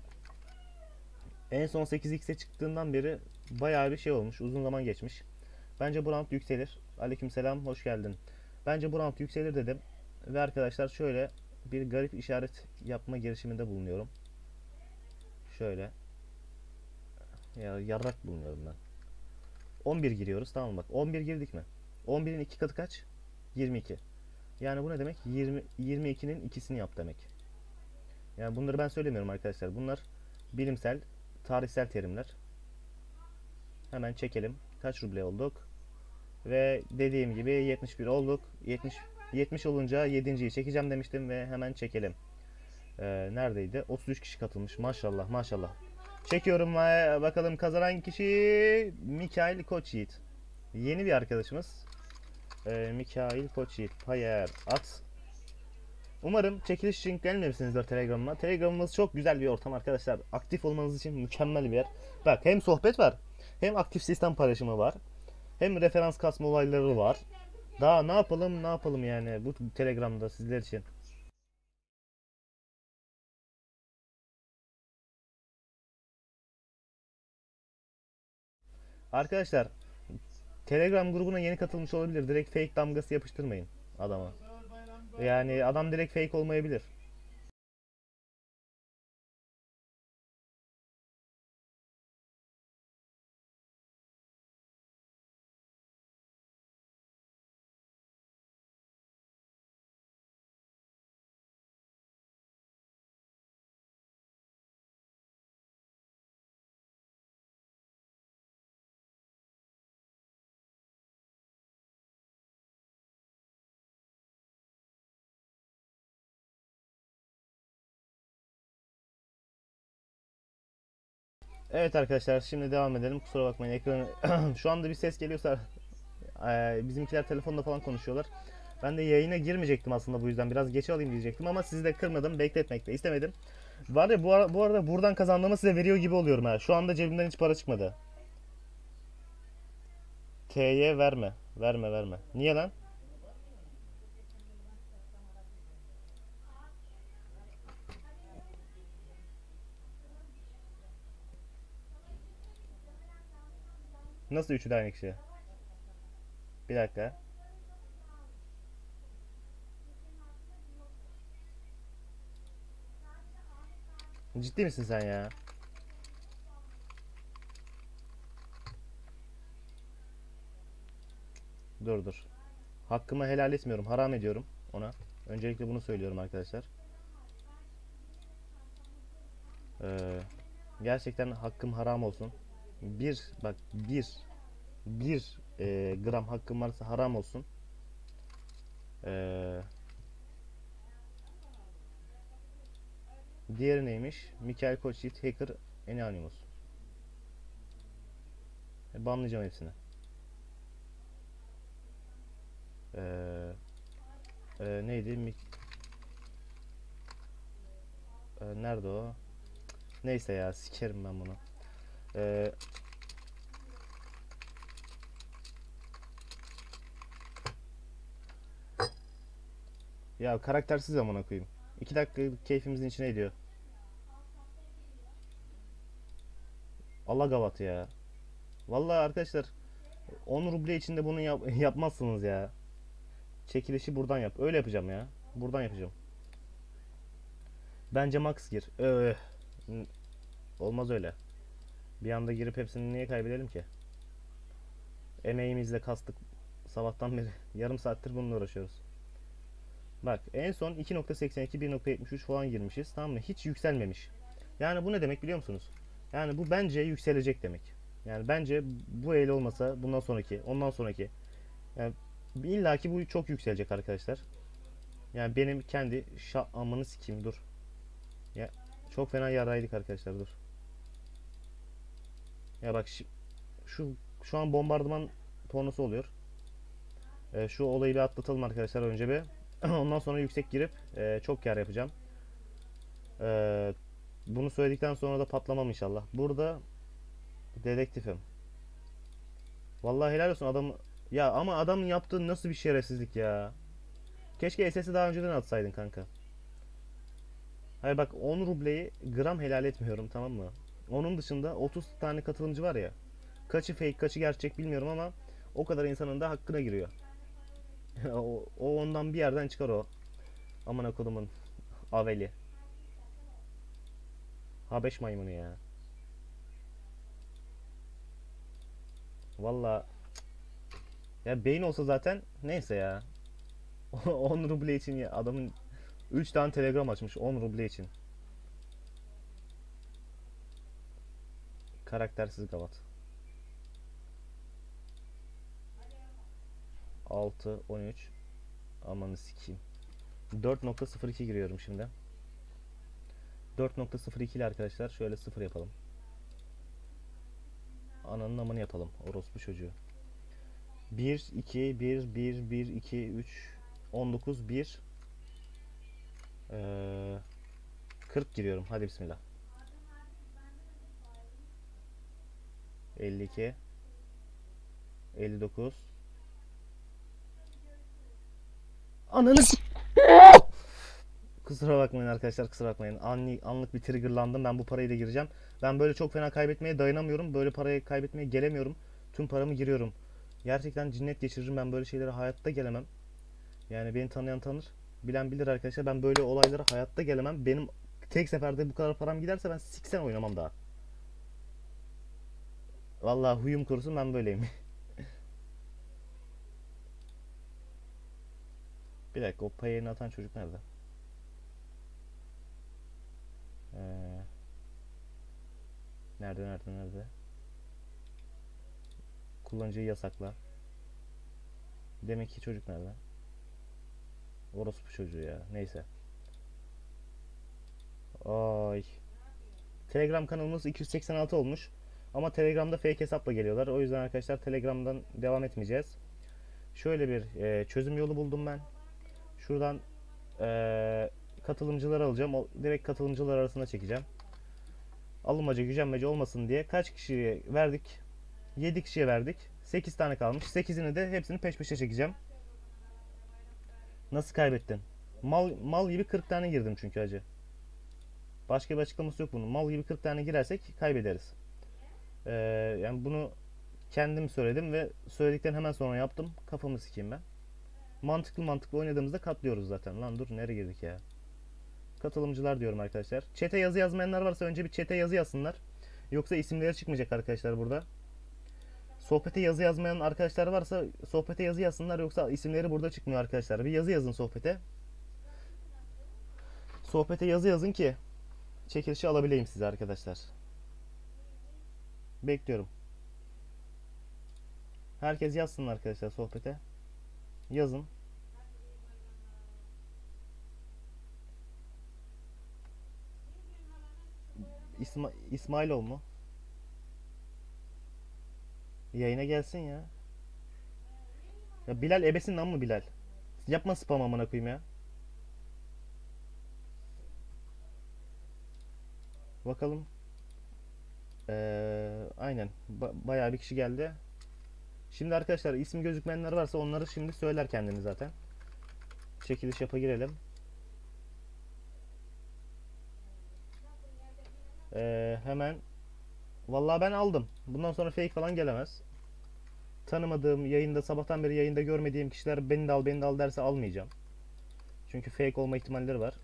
en son 8x'e çıktığından beri bayağı bir şey olmuş. Uzun zaman geçmiş. Bence bu round yükselir. Aleykümselam hoş geldin. Bence bu round yükselir dedim. Ve arkadaşlar şöyle bir garip işaret yapma girişiminde bulunuyorum. Şöyle. Ya yarrak bulunuyorum ben. 11 giriyoruz tamam mı? Bak 11 girdik mi? 11'in 2 katı kaç? 22. Yani bu ne demek? 22'nin ikisini yap demek. Yani bunları ben söylemiyorum arkadaşlar. Bunlar bilimsel, tarihsel terimler. Hemen çekelim. Kaç ruble olduk? Ve dediğim gibi 71 olduk. 70 olunca 7.yi çekeceğim demiştim ve hemen çekelim. Neredeydi? 33 kişi katılmış. Maşallah maşallah. Çekiyorum ve bakalım kazanan kişi Mikail Koçyiğit. Yeni bir arkadaşımız. Mikail Koçyiğit. Hayır at. Umarım çekiliş için gelmemişsinizdir Telegram'ıma. Telegram'ımız çok güzel bir ortam arkadaşlar. Aktif olmanız için mükemmel bir yer. Bak hem sohbet var. Hem aktif sistem paylaşımı var. Hem referans kasma olayları var. Daha ne yapalım ne yapalım yani bu Telegram'da sizler için. Arkadaşlar Telegram grubuna yeni katılmış olabilir. Direkt fake damgası yapıştırmayın adama. Yani adam direkt fake olmayabilir. Evet arkadaşlar şimdi devam edelim. Kusura bakmayın ekranı şu anda bir ses geliyorsa bizimkiler telefonda falan konuşuyorlar. Ben de yayına girmeyecektim aslında bu yüzden biraz geç alayım diyecektim ama sizi de kırmadım, bekletmek de istemedim. Var ya bu arada buradan kazandığımı size veriyor gibi oluyorum ha. Şu anda cebimden hiç para çıkmadı. T'ye verme. Verme verme. Niye lan? Nasıl üçü de aynı kişi? Bir dakika. Ciddi misin sen ya? Dur dur. Hakkımı helal etmiyorum. Haram ediyorum ona. Öncelikle bunu söylüyorum arkadaşlar. Ee, Gerçekten hakkım haram olsun. Bir gram hakkım varsa haram olsun. Ee, Diğeri neymiş? Mikael Koçyiğit Hacker Anonymous. Banlayacağım hepsini. Ee, Neydi? Nerede o? Neyse ya sikerim ben bunu. Ee, Ya karaktersiz amına koyayım. 2 dakika keyfimizin içine ediyor. Allah gavat ya. Vallahi arkadaşlar 10 ruble içinde bunu yapmazsınız ya. Çekilişi buradan yap. Öyle yapacağım ya. Buradan yapacağım. Bence max gir. Olmaz öyle. Bir anda girip hepsini niye kaybedelim ki? Emeğimizle kastık. Sabahtan beri yarım saattir bununla uğraşıyoruz. Bak en son 2.82 1.73 falan girmişiz, tamam mı? Hiç yükselmemiş. Yani bu ne demek biliyor musunuz? Yani bu bence yükselecek demek. Yani bence bu el olmasa bundan sonraki, ondan sonraki. Yani illaki bu çok yükselecek arkadaşlar. Yani benim kendi amını sikeyim dur. Ya çok fena yaraydık arkadaşlar dur. Ya bak şu an bombardıman pornosu oluyor. Şu olayı bir atlatalım arkadaşlar önce bir. Ondan sonra yüksek girip çok kar yapacağım. E, Bunu söyledikten sonra da patlamam inşallah. Burada dedektifim. Vallahi helal olsun adam. Ya ama adamın yaptığı nasıl bir şerefsizlik ya. Keşke SS'i daha önceden atsaydın kanka. Hayır bak 10 rubleyi gram helal etmiyorum, tamam mı? Onun dışında 30 tane katılımcı var ya. Kaçı fake kaçı gerçek bilmiyorum ama o kadar insanın da hakkına giriyor. O ondan bir yerden çıkar o. Aman kodumun aveli. Habeş maymunu ya. Valla ya beyin olsa zaten neyse ya. 10 ruble için ya adamın 3 tane telegram açmış 10 ruble için. Karaktersiz gavat. 6 13 amanı sikeyim. 4.02 giriyorum şimdi. 4.02 ile arkadaşlar şöyle 0 yapalım. Ananın amını yapalım. Orospu çocuğu. 1 2 1 1 1 2 3 19 1 40 giriyorum. Hadi bismillah. 52 59 Ananı Kusura bakmayın arkadaşlar, kusura bakmayın. Anlık bir triggerlandım. Ben bu parayı da gireceğim. Ben böyle çok fena kaybetmeye dayanamıyorum. Böyle parayı kaybetmeye gelemiyorum. Tüm paramı giriyorum. Gerçekten cinnet geçiririm. Ben böyle şeylere hayatta gelemem. Yani beni tanıyan tanır. Bilen bilir arkadaşlar. Ben böyle olaylara hayatta gelemem. Benim tek seferde bu kadar param giderse ben siksen oynamam daha. Vallahi huyum kurusun ben böyleyim. Bir dakika o payını atan çocuk nerede? Ee, nerede? Kullanıcıyı yasakla. Demek ki çocuk nerede? Orospu çocuğu ya. Neyse. Ay. Telegram kanalımız 286 olmuş. Ama Telegram'da fake hesapla geliyorlar. O yüzden arkadaşlar Telegram'dan devam etmeyeceğiz. Şöyle bir çözüm yolu buldum ben. Şuradan katılımcıları alacağım. Direkt katılımcılar arasında çekeceğim. Alınmaca gücenmece olmasın diye kaç kişiye verdik? 7 kişiye verdik. 8 tane kalmış. 8'ini de hepsini peş peşe çekeceğim. Nasıl kaybettin? Mal gibi 40 tane girdim çünkü acı. Başka bir açıklaması yok bunun. Mal gibi 40 tane girersek kaybederiz. Ee, Yani bunu kendim söyledim ve söyledikten hemen sonra yaptım. Kafamı sikeyim ben. Mantıklı oynadığımızda katlıyoruz zaten. Lan dur nereye girdik ya? Katılımcılar diyorum arkadaşlar. Chat'e yazı yazmayanlar varsa önce bir chat'e yazı yazsınlar. Yoksa isimleri çıkmayacak arkadaşlar burada. Sohbete yazı yazmayan arkadaşlar varsa sohbete yazı yazsınlar, yoksa isimleri burada çıkmıyor arkadaşlar. Bir yazı yazın sohbete. Sohbete yazı yazın ki çekilişi alabileyim size arkadaşlar. Bekliyorum. Herkes yazsın arkadaşlar sohbete. Yazın. İsmailov mu? Yayına gelsin ya. Ya Bilal ebesin lan mı Bilal? Yapma spam amına koyayım ya. Bakalım. Aynen. Bayağı bir kişi geldi. Şimdi arkadaşlar isim gözükmeyenler varsa onları şimdi söyler kendini zaten. Çekiliş yapa girelim. Hemen Vallahi ben aldım. Bundan sonra fake falan gelemez. Tanımadığım, yayında sabahtan beri yayında görmediğim kişiler beni de al beni de al derse almayacağım. Çünkü fake olma ihtimalleri var.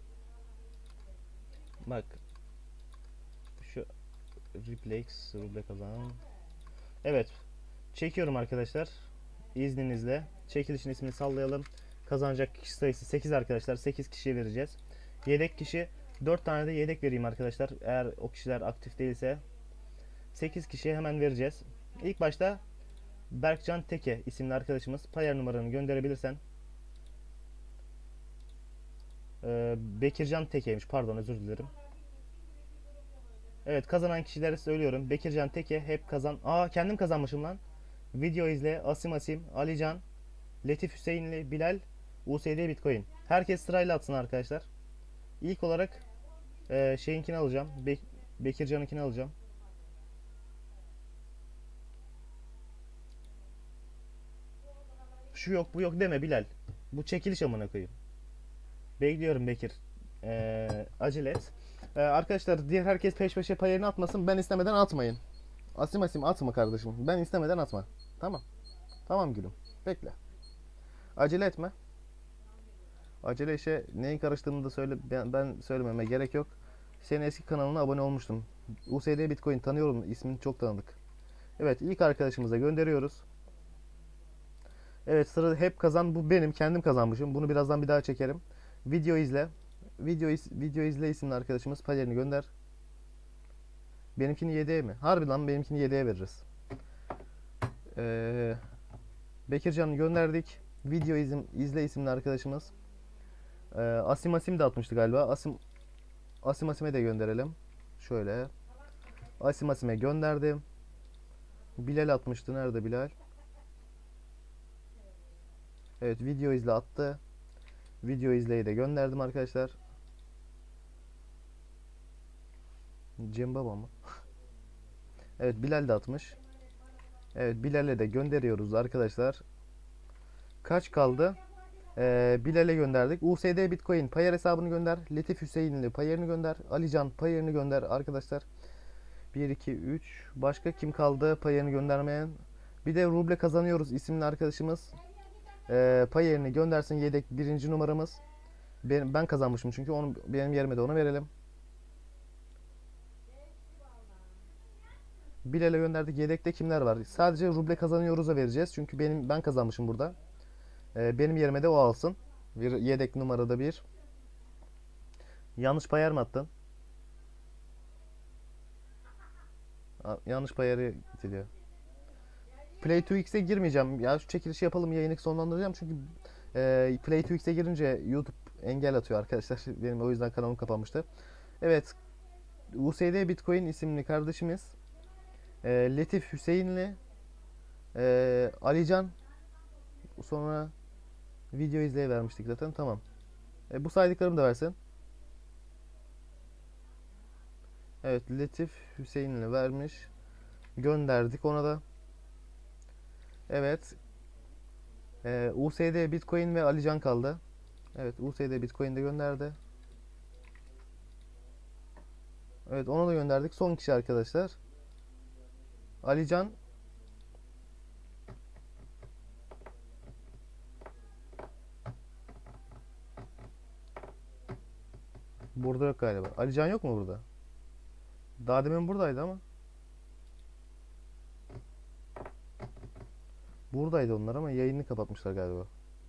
Bak şu Replex, ruble kazan. Evet. Çekiyorum arkadaşlar. İzninizle. Çekilişin ismini sallayalım. Kazanacak kişi sayısı 8 arkadaşlar. 8 kişiye vereceğiz. Yedek kişi 4 tane de yedek vereyim arkadaşlar. Eğer o kişiler aktif değilse 8 kişiye hemen vereceğiz. İlk başta Berkcan Teke isimli arkadaşımız, payar numaranı gönderebilirsen. Bekircan Teke'ymiş, pardon, özür dilerim. Evet, kazanan kişileri söylüyorum. Bekircan Teke hep kazan. Aa, kendim kazanmışım lan. Video izle, Asim Asim, Alican, Letif Hüseyinli, Bilal, USD Bitcoin. Herkes sırayla atsın arkadaşlar. İlk olarak şeyinkini alacağım. Bekircan'ınkini alacağım. Şu yok bu yok deme Bilal. Bu çekiliş amına koyayım. Bekliyorum Bekir. Acele et. Arkadaşlar diğer herkes peş peşe paylarını atmasın. Ben istemeden atmayın. Asim Asim atma kardeşim. Ben istemeden atma. Tamam. Tamam gülüm. Bekle. Acele etme. Acele işe neyin karıştığını da söyle. Ben söylememe gerek yok. Senin eski kanalına abone olmuştum. USD Bitcoin tanıyorum. İsmin çok tanıdık. Evet, ilk arkadaşımıza gönderiyoruz. Evet, sıra hep kazan, bu benim kendim kazanmışım. Bunu birazdan bir daha çekerim. Video izle. Video izle isimli arkadaşımız paylarını gönder. Benimkini 7'ye mi? Harbi lan, benimkini 7'ye veririz. Ee, Bekircan'ı gönderdik. İzle isimli arkadaşımız. Asim Asim de atmıştı galiba. Asim Asim'e de gönderelim. Şöyle. Asim Asim'e gönderdim. Bilal atmıştı. Nerede Bilal? Evet, video izle attı. Video izleyi de gönderdim arkadaşlar. Cem Baba mı? Evet, Bilal de atmış. Evet, Bilal'e de gönderiyoruz arkadaşlar. Kaç kaldı? Bilal'e gönderdik. USD Bitcoin payar hesabını gönder. Letif Hüseyinli payarını gönder. Alican payarını gönder arkadaşlar. 1, 2, 3. Başka kim kaldı payarını göndermeyen? Bir de ruble kazanıyoruz isimli arkadaşımız. Payarını göndersin, yedek birinci numaramız. Ben kazanmışım çünkü onu, benim yerime de onu verelim. Bilal'e gönderdik. Yedekte kimler var? Sadece ruble kazanıyoruz'a vereceğiz. Çünkü ben kazanmışım burada. Benim yerime de o alsın. Bir yedek numarada bir. Yanlış payar mı attın? Yanlış payarı itiliyor. Play 2x'e girmeyeceğim. Ya şu çekilişi yapalım, yayını sonlandıracağım. Çünkü Play 2x'e girince YouTube engel atıyor arkadaşlar. Benim o yüzden kanalım kapanmıştı. Evet. USD Bitcoin isimli kardeşimiz. Letif Hüseyinli. Alican. Sonra video izleye vermiştik zaten. Tamam. Bu saydıklarımı da versin. Evet, Letif Hüseyinli vermiş. Gönderdik ona da. Evet. USD Bitcoin ve Alican kaldı. Evet, USD Bitcoin de gönderdi. Evet, onu da gönderdik. Son kişi arkadaşlar. Alican. Burada yok galiba. Alican yok mu burada? Daha demin buradaydı ama. Buradaydı onlar ama yayını kapatmışlar galiba.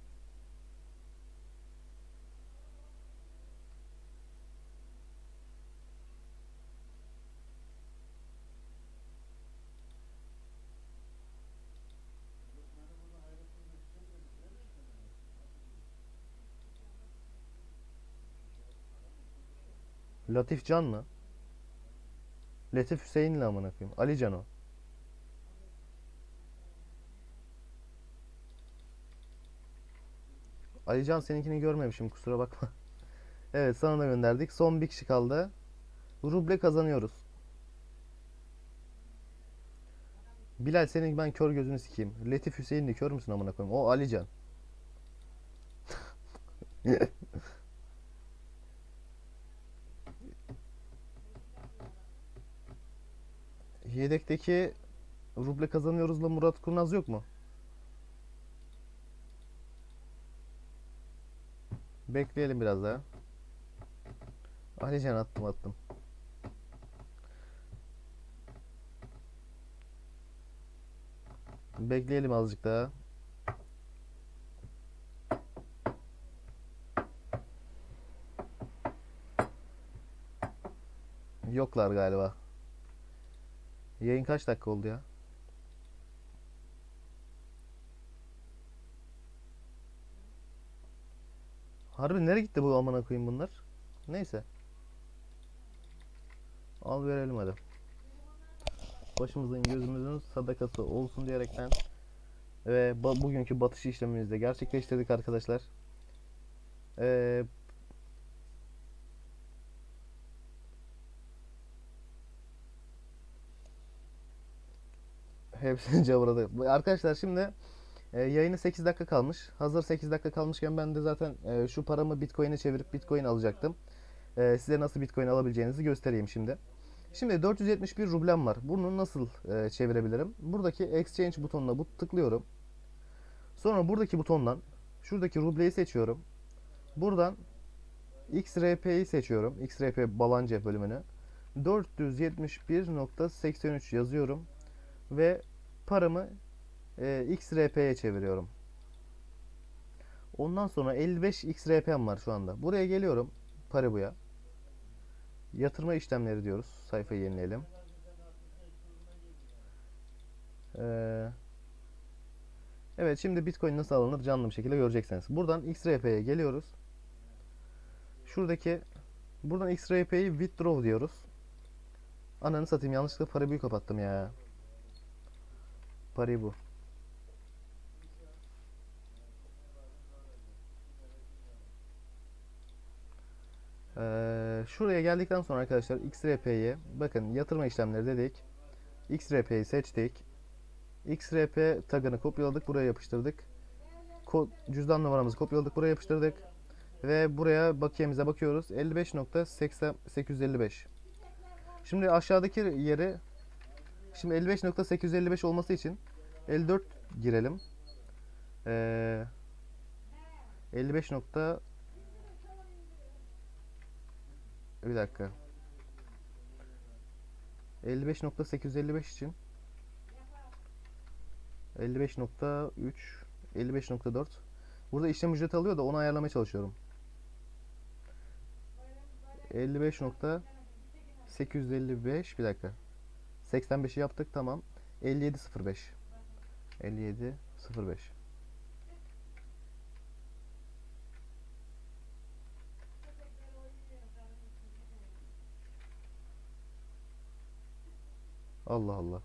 Latif Can mı? Latif Hüseyin'le amına koyayım. Alican o. Alican, seninkini görmemişim, kusura bakma. Evet, sana da gönderdik. Son bir kişi kaldı. Ruble kazanıyoruz. Bilal, senin ben kör gözünü sikeyim. Latif Hüseyin'li kör müsün amına koyayım? O Alican. Yedekteki ruble kazanıyoruzla Murat Kurnaz yok mu? Bekleyelim biraz daha. Alican attım. Bekleyelim azıcık daha. Yoklar galiba. Yayın kaç dakika oldu ya? Harbi nereye gitti bu amına koyayım bunlar? Neyse. Al verelim hadi. Başımızın gözümüzün sadakası olsun diyerekten ve bugünkü batış işlemimizi de gerçekleştirdik arkadaşlar. Ee, Hepsini cavradı. Arkadaşlar şimdi yayını 8 dakika kalmış. Hazır 8 dakika kalmışken ben de zaten şu paramı Bitcoin'e çevirip Bitcoin alacaktım. Size nasıl Bitcoin alabileceğinizi göstereyim şimdi. Şimdi 471 rublem var. Bunu nasıl çevirebilirim? Buradaki Exchange butonuna tıklıyorum. Sonra buradaki butondan şuradaki rubleyi seçiyorum. Buradan XRP'yi seçiyorum. XRP Balance bölümünü. 471.83 yazıyorum ve paramı XRP'ye çeviriyorum. Ondan sonra 55 XRP'm var şu anda. Buraya geliyorum. Paribu'ya. Yatırma işlemleri diyoruz. Sayfayı yenileyelim. Evet, şimdi Bitcoin nasıl alınır canlı bir şekilde göreceksiniz. Buradan XRP'ye geliyoruz. Buradan XRP'yi withdraw diyoruz. Ananı satayım, yanlışlıkla Paribu'yu kapattım ya. Paribu. Şuraya geldikten sonra arkadaşlar XRP'ye bakın, yatırma işlemleri dedik. XRP'yi seçtik. XRP tagını kopyaladık, buraya yapıştırdık. Cüzdan numaramızı kopyaladık, buraya yapıştırdık. Ve buraya bakiyemize bakıyoruz. 55.855. Şimdi aşağıdaki yeri, şimdi 55.855 olması için 54 girelim. 55 bir dakika. 55.855 için 55.3 55.4. Burada işlem ücreti alıyor da onu ayarlamaya çalışıyorum. 55.855 bir dakika. 85'i yaptık, tamam. 57.05. 57.05. Allah Allah.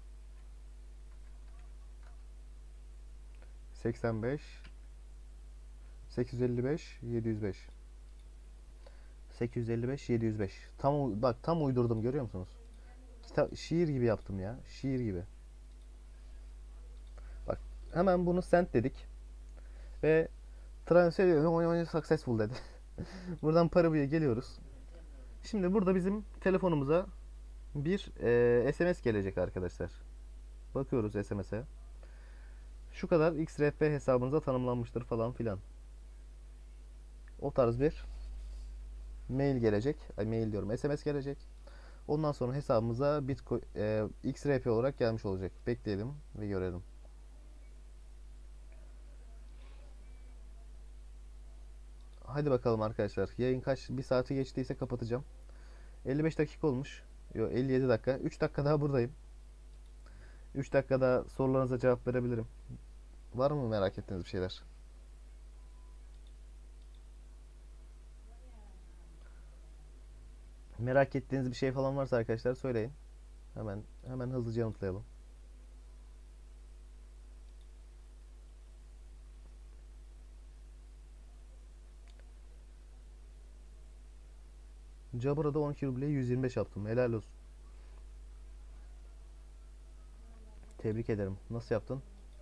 85 855 705. 855 705. Tam uydurdum, görüyor musunuz? Şiir gibi yaptım ya. Şiir gibi. Bak, hemen bunu send dedik ve transfer successful dedi. Buradan Paribu'ya geliyoruz. Şimdi burada bizim telefonumuza bir SMS gelecek arkadaşlar. Bakıyoruz SMS'e. Şu kadar XRP hesabınıza tanımlanmıştır falan filan. O tarz bir mail gelecek. Mail diyorum, SMS gelecek. Ondan sonra hesabımıza Bitcoin XRP olarak gelmiş olacak. Bekleyelim ve görelim. Hadi bakalım arkadaşlar. Yayın bir saati geçtiyse kapatacağım. 55 dakika olmuş. Yo, 57 dakika. 3 dakika daha buradayım. 3 dakikada sorularınıza cevap verebilirim. Var mı merak ettiğiniz bir şeyler? Merak ettiğiniz bir şey falan varsa arkadaşlar söyleyin. Hemen hızlıca yanıtlayalım. Jabura'da 12 rubleye 125 yaptım. Helal olsun. Tebrik ederim. Nasıl yaptın?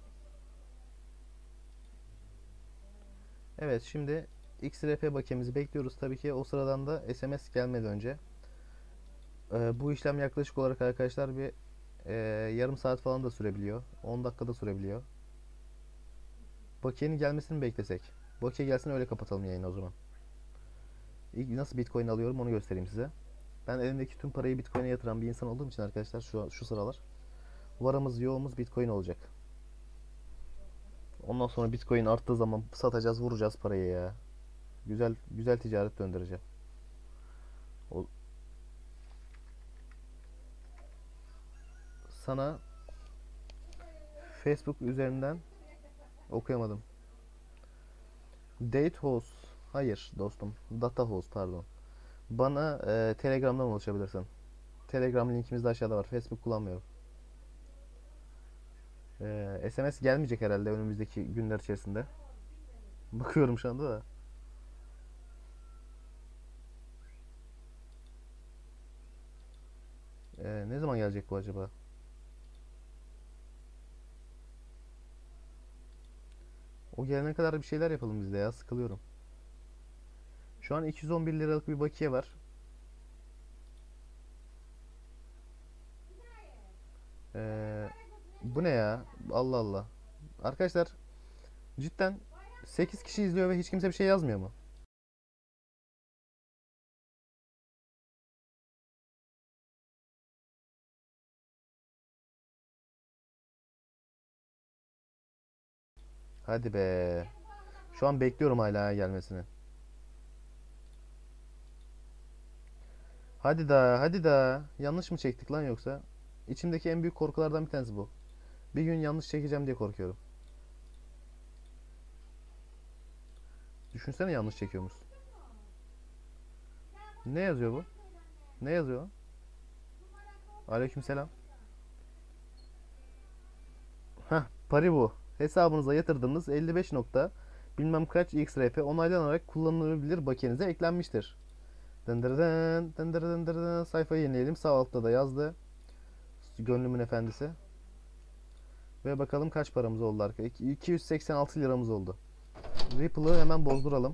Evet, şimdi XRP bakiyemizi bekliyoruz. Tabii ki o sıradan da SMS gelmeden önce. Bu işlem yaklaşık olarak arkadaşlar bir Yarım saat falan da sürebiliyor. 10 dakika da sürebiliyor. Bakiye'nin gelmesini mi beklesek? Bakiye gelsin öyle kapatalım yayını o zaman. İlk nasıl Bitcoin alıyorum onu göstereyim size. Ben elimdeki tüm parayı Bitcoin'e yatıran bir insan olduğum için arkadaşlar şu sıralar varımız yoğumuz Bitcoin olacak. Ondan sonra Bitcoin arttığı zaman satacağız, vuracağız parayı ya. Güzel güzel ticaret döndüreceğim. O, sana Facebook üzerinden okuyamadım. Date host. Hayır dostum. Data host pardon. Bana Telegram'dan ulaşabilirsin. Telegram linkimiz de aşağıda var. Facebook kullanmıyorum. SMS gelmeyecek herhalde önümüzdeki günler içerisinde. Bakıyorum şu anda da. Ne zaman gelecek bu acaba? O gelene kadar bir şeyler yapalım biz de ya. Sıkılıyorum. Şu an 211 liralık bir bakiye var. Ee, Bu ne ya? Allah Allah. Arkadaşlar cidden 8 kişi izliyor ve hiç kimse bir şey yazmıyor mu? Hadi be. Şu an bekliyorum hala gelmesini. Hadi da, hadi da. Yanlış mı çektik lan yoksa? İçimdeki en büyük korkulardan bir tanesi bu. Bir gün yanlış çekeceğim diye korkuyorum. Düşünsene yanlış çekiyormuş. Ne yazıyor bu? Ne yazıyor? Aleykümselam. Heh, Paribu. Hesabınıza yatırdığınız 55 nokta bilmem kaç XRP onaylanarak kullanılabilir bakiyenize eklenmiştir. Dındırıdın, dındırıdın, dındırıdın. Sayfayı yenileyelim. Sağ altta da yazdı. Gönlümün efendisi. Ve bakalım kaç paramız oldu arkadaşlar. 286 liramız oldu. Ripple'ı hemen bozduralım.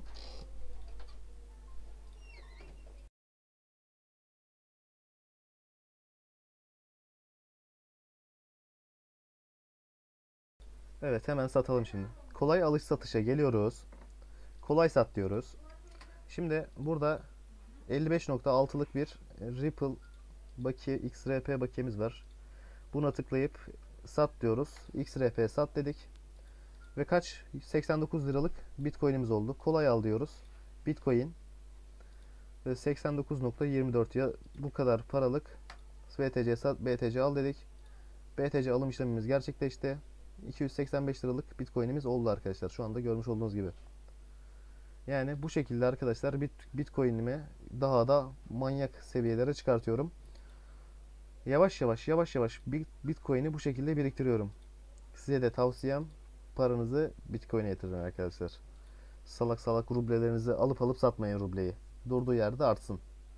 Evet hemen satalım şimdi. Kolay alış satışa geliyoruz. Kolay sat diyoruz. Şimdi burada 55.6'lık bir Ripple bakiye XRP bakiyemiz var. Buna tıklayıp sat diyoruz. XRP sat dedik. Ve kaç? 89 liralık Bitcoin'imiz oldu. Kolay al diyoruz. Bitcoin ve 89.24 ya bu kadar paralık BTC sat, BTC al dedik. BTC alım işlemimiz gerçekleşti. 285 liralık Bitcoin'imiz oldu arkadaşlar. Şu anda görmüş olduğunuz gibi. Yani bu şekilde arkadaşlar Bitcoin'imi daha da manyak seviyelere çıkartıyorum. Yavaş yavaş yavaş yavaş Bitcoin'i bu şekilde biriktiriyorum. Size de tavsiyem paranızı Bitcoin'e yatırın arkadaşlar. Salak salak rublelerinizi alıp satmayın rubleyi. Durduğu yerde artsın.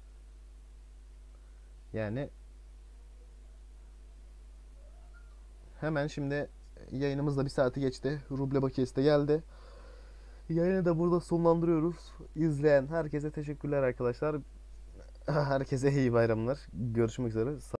Yani hemen şimdi yayınımız da bir saati geçti. Ruble bakiyesi de geldi. Yayını da burada sonlandırıyoruz. İzleyen herkese teşekkürler arkadaşlar. Herkese iyi bayramlar. Görüşmek üzere.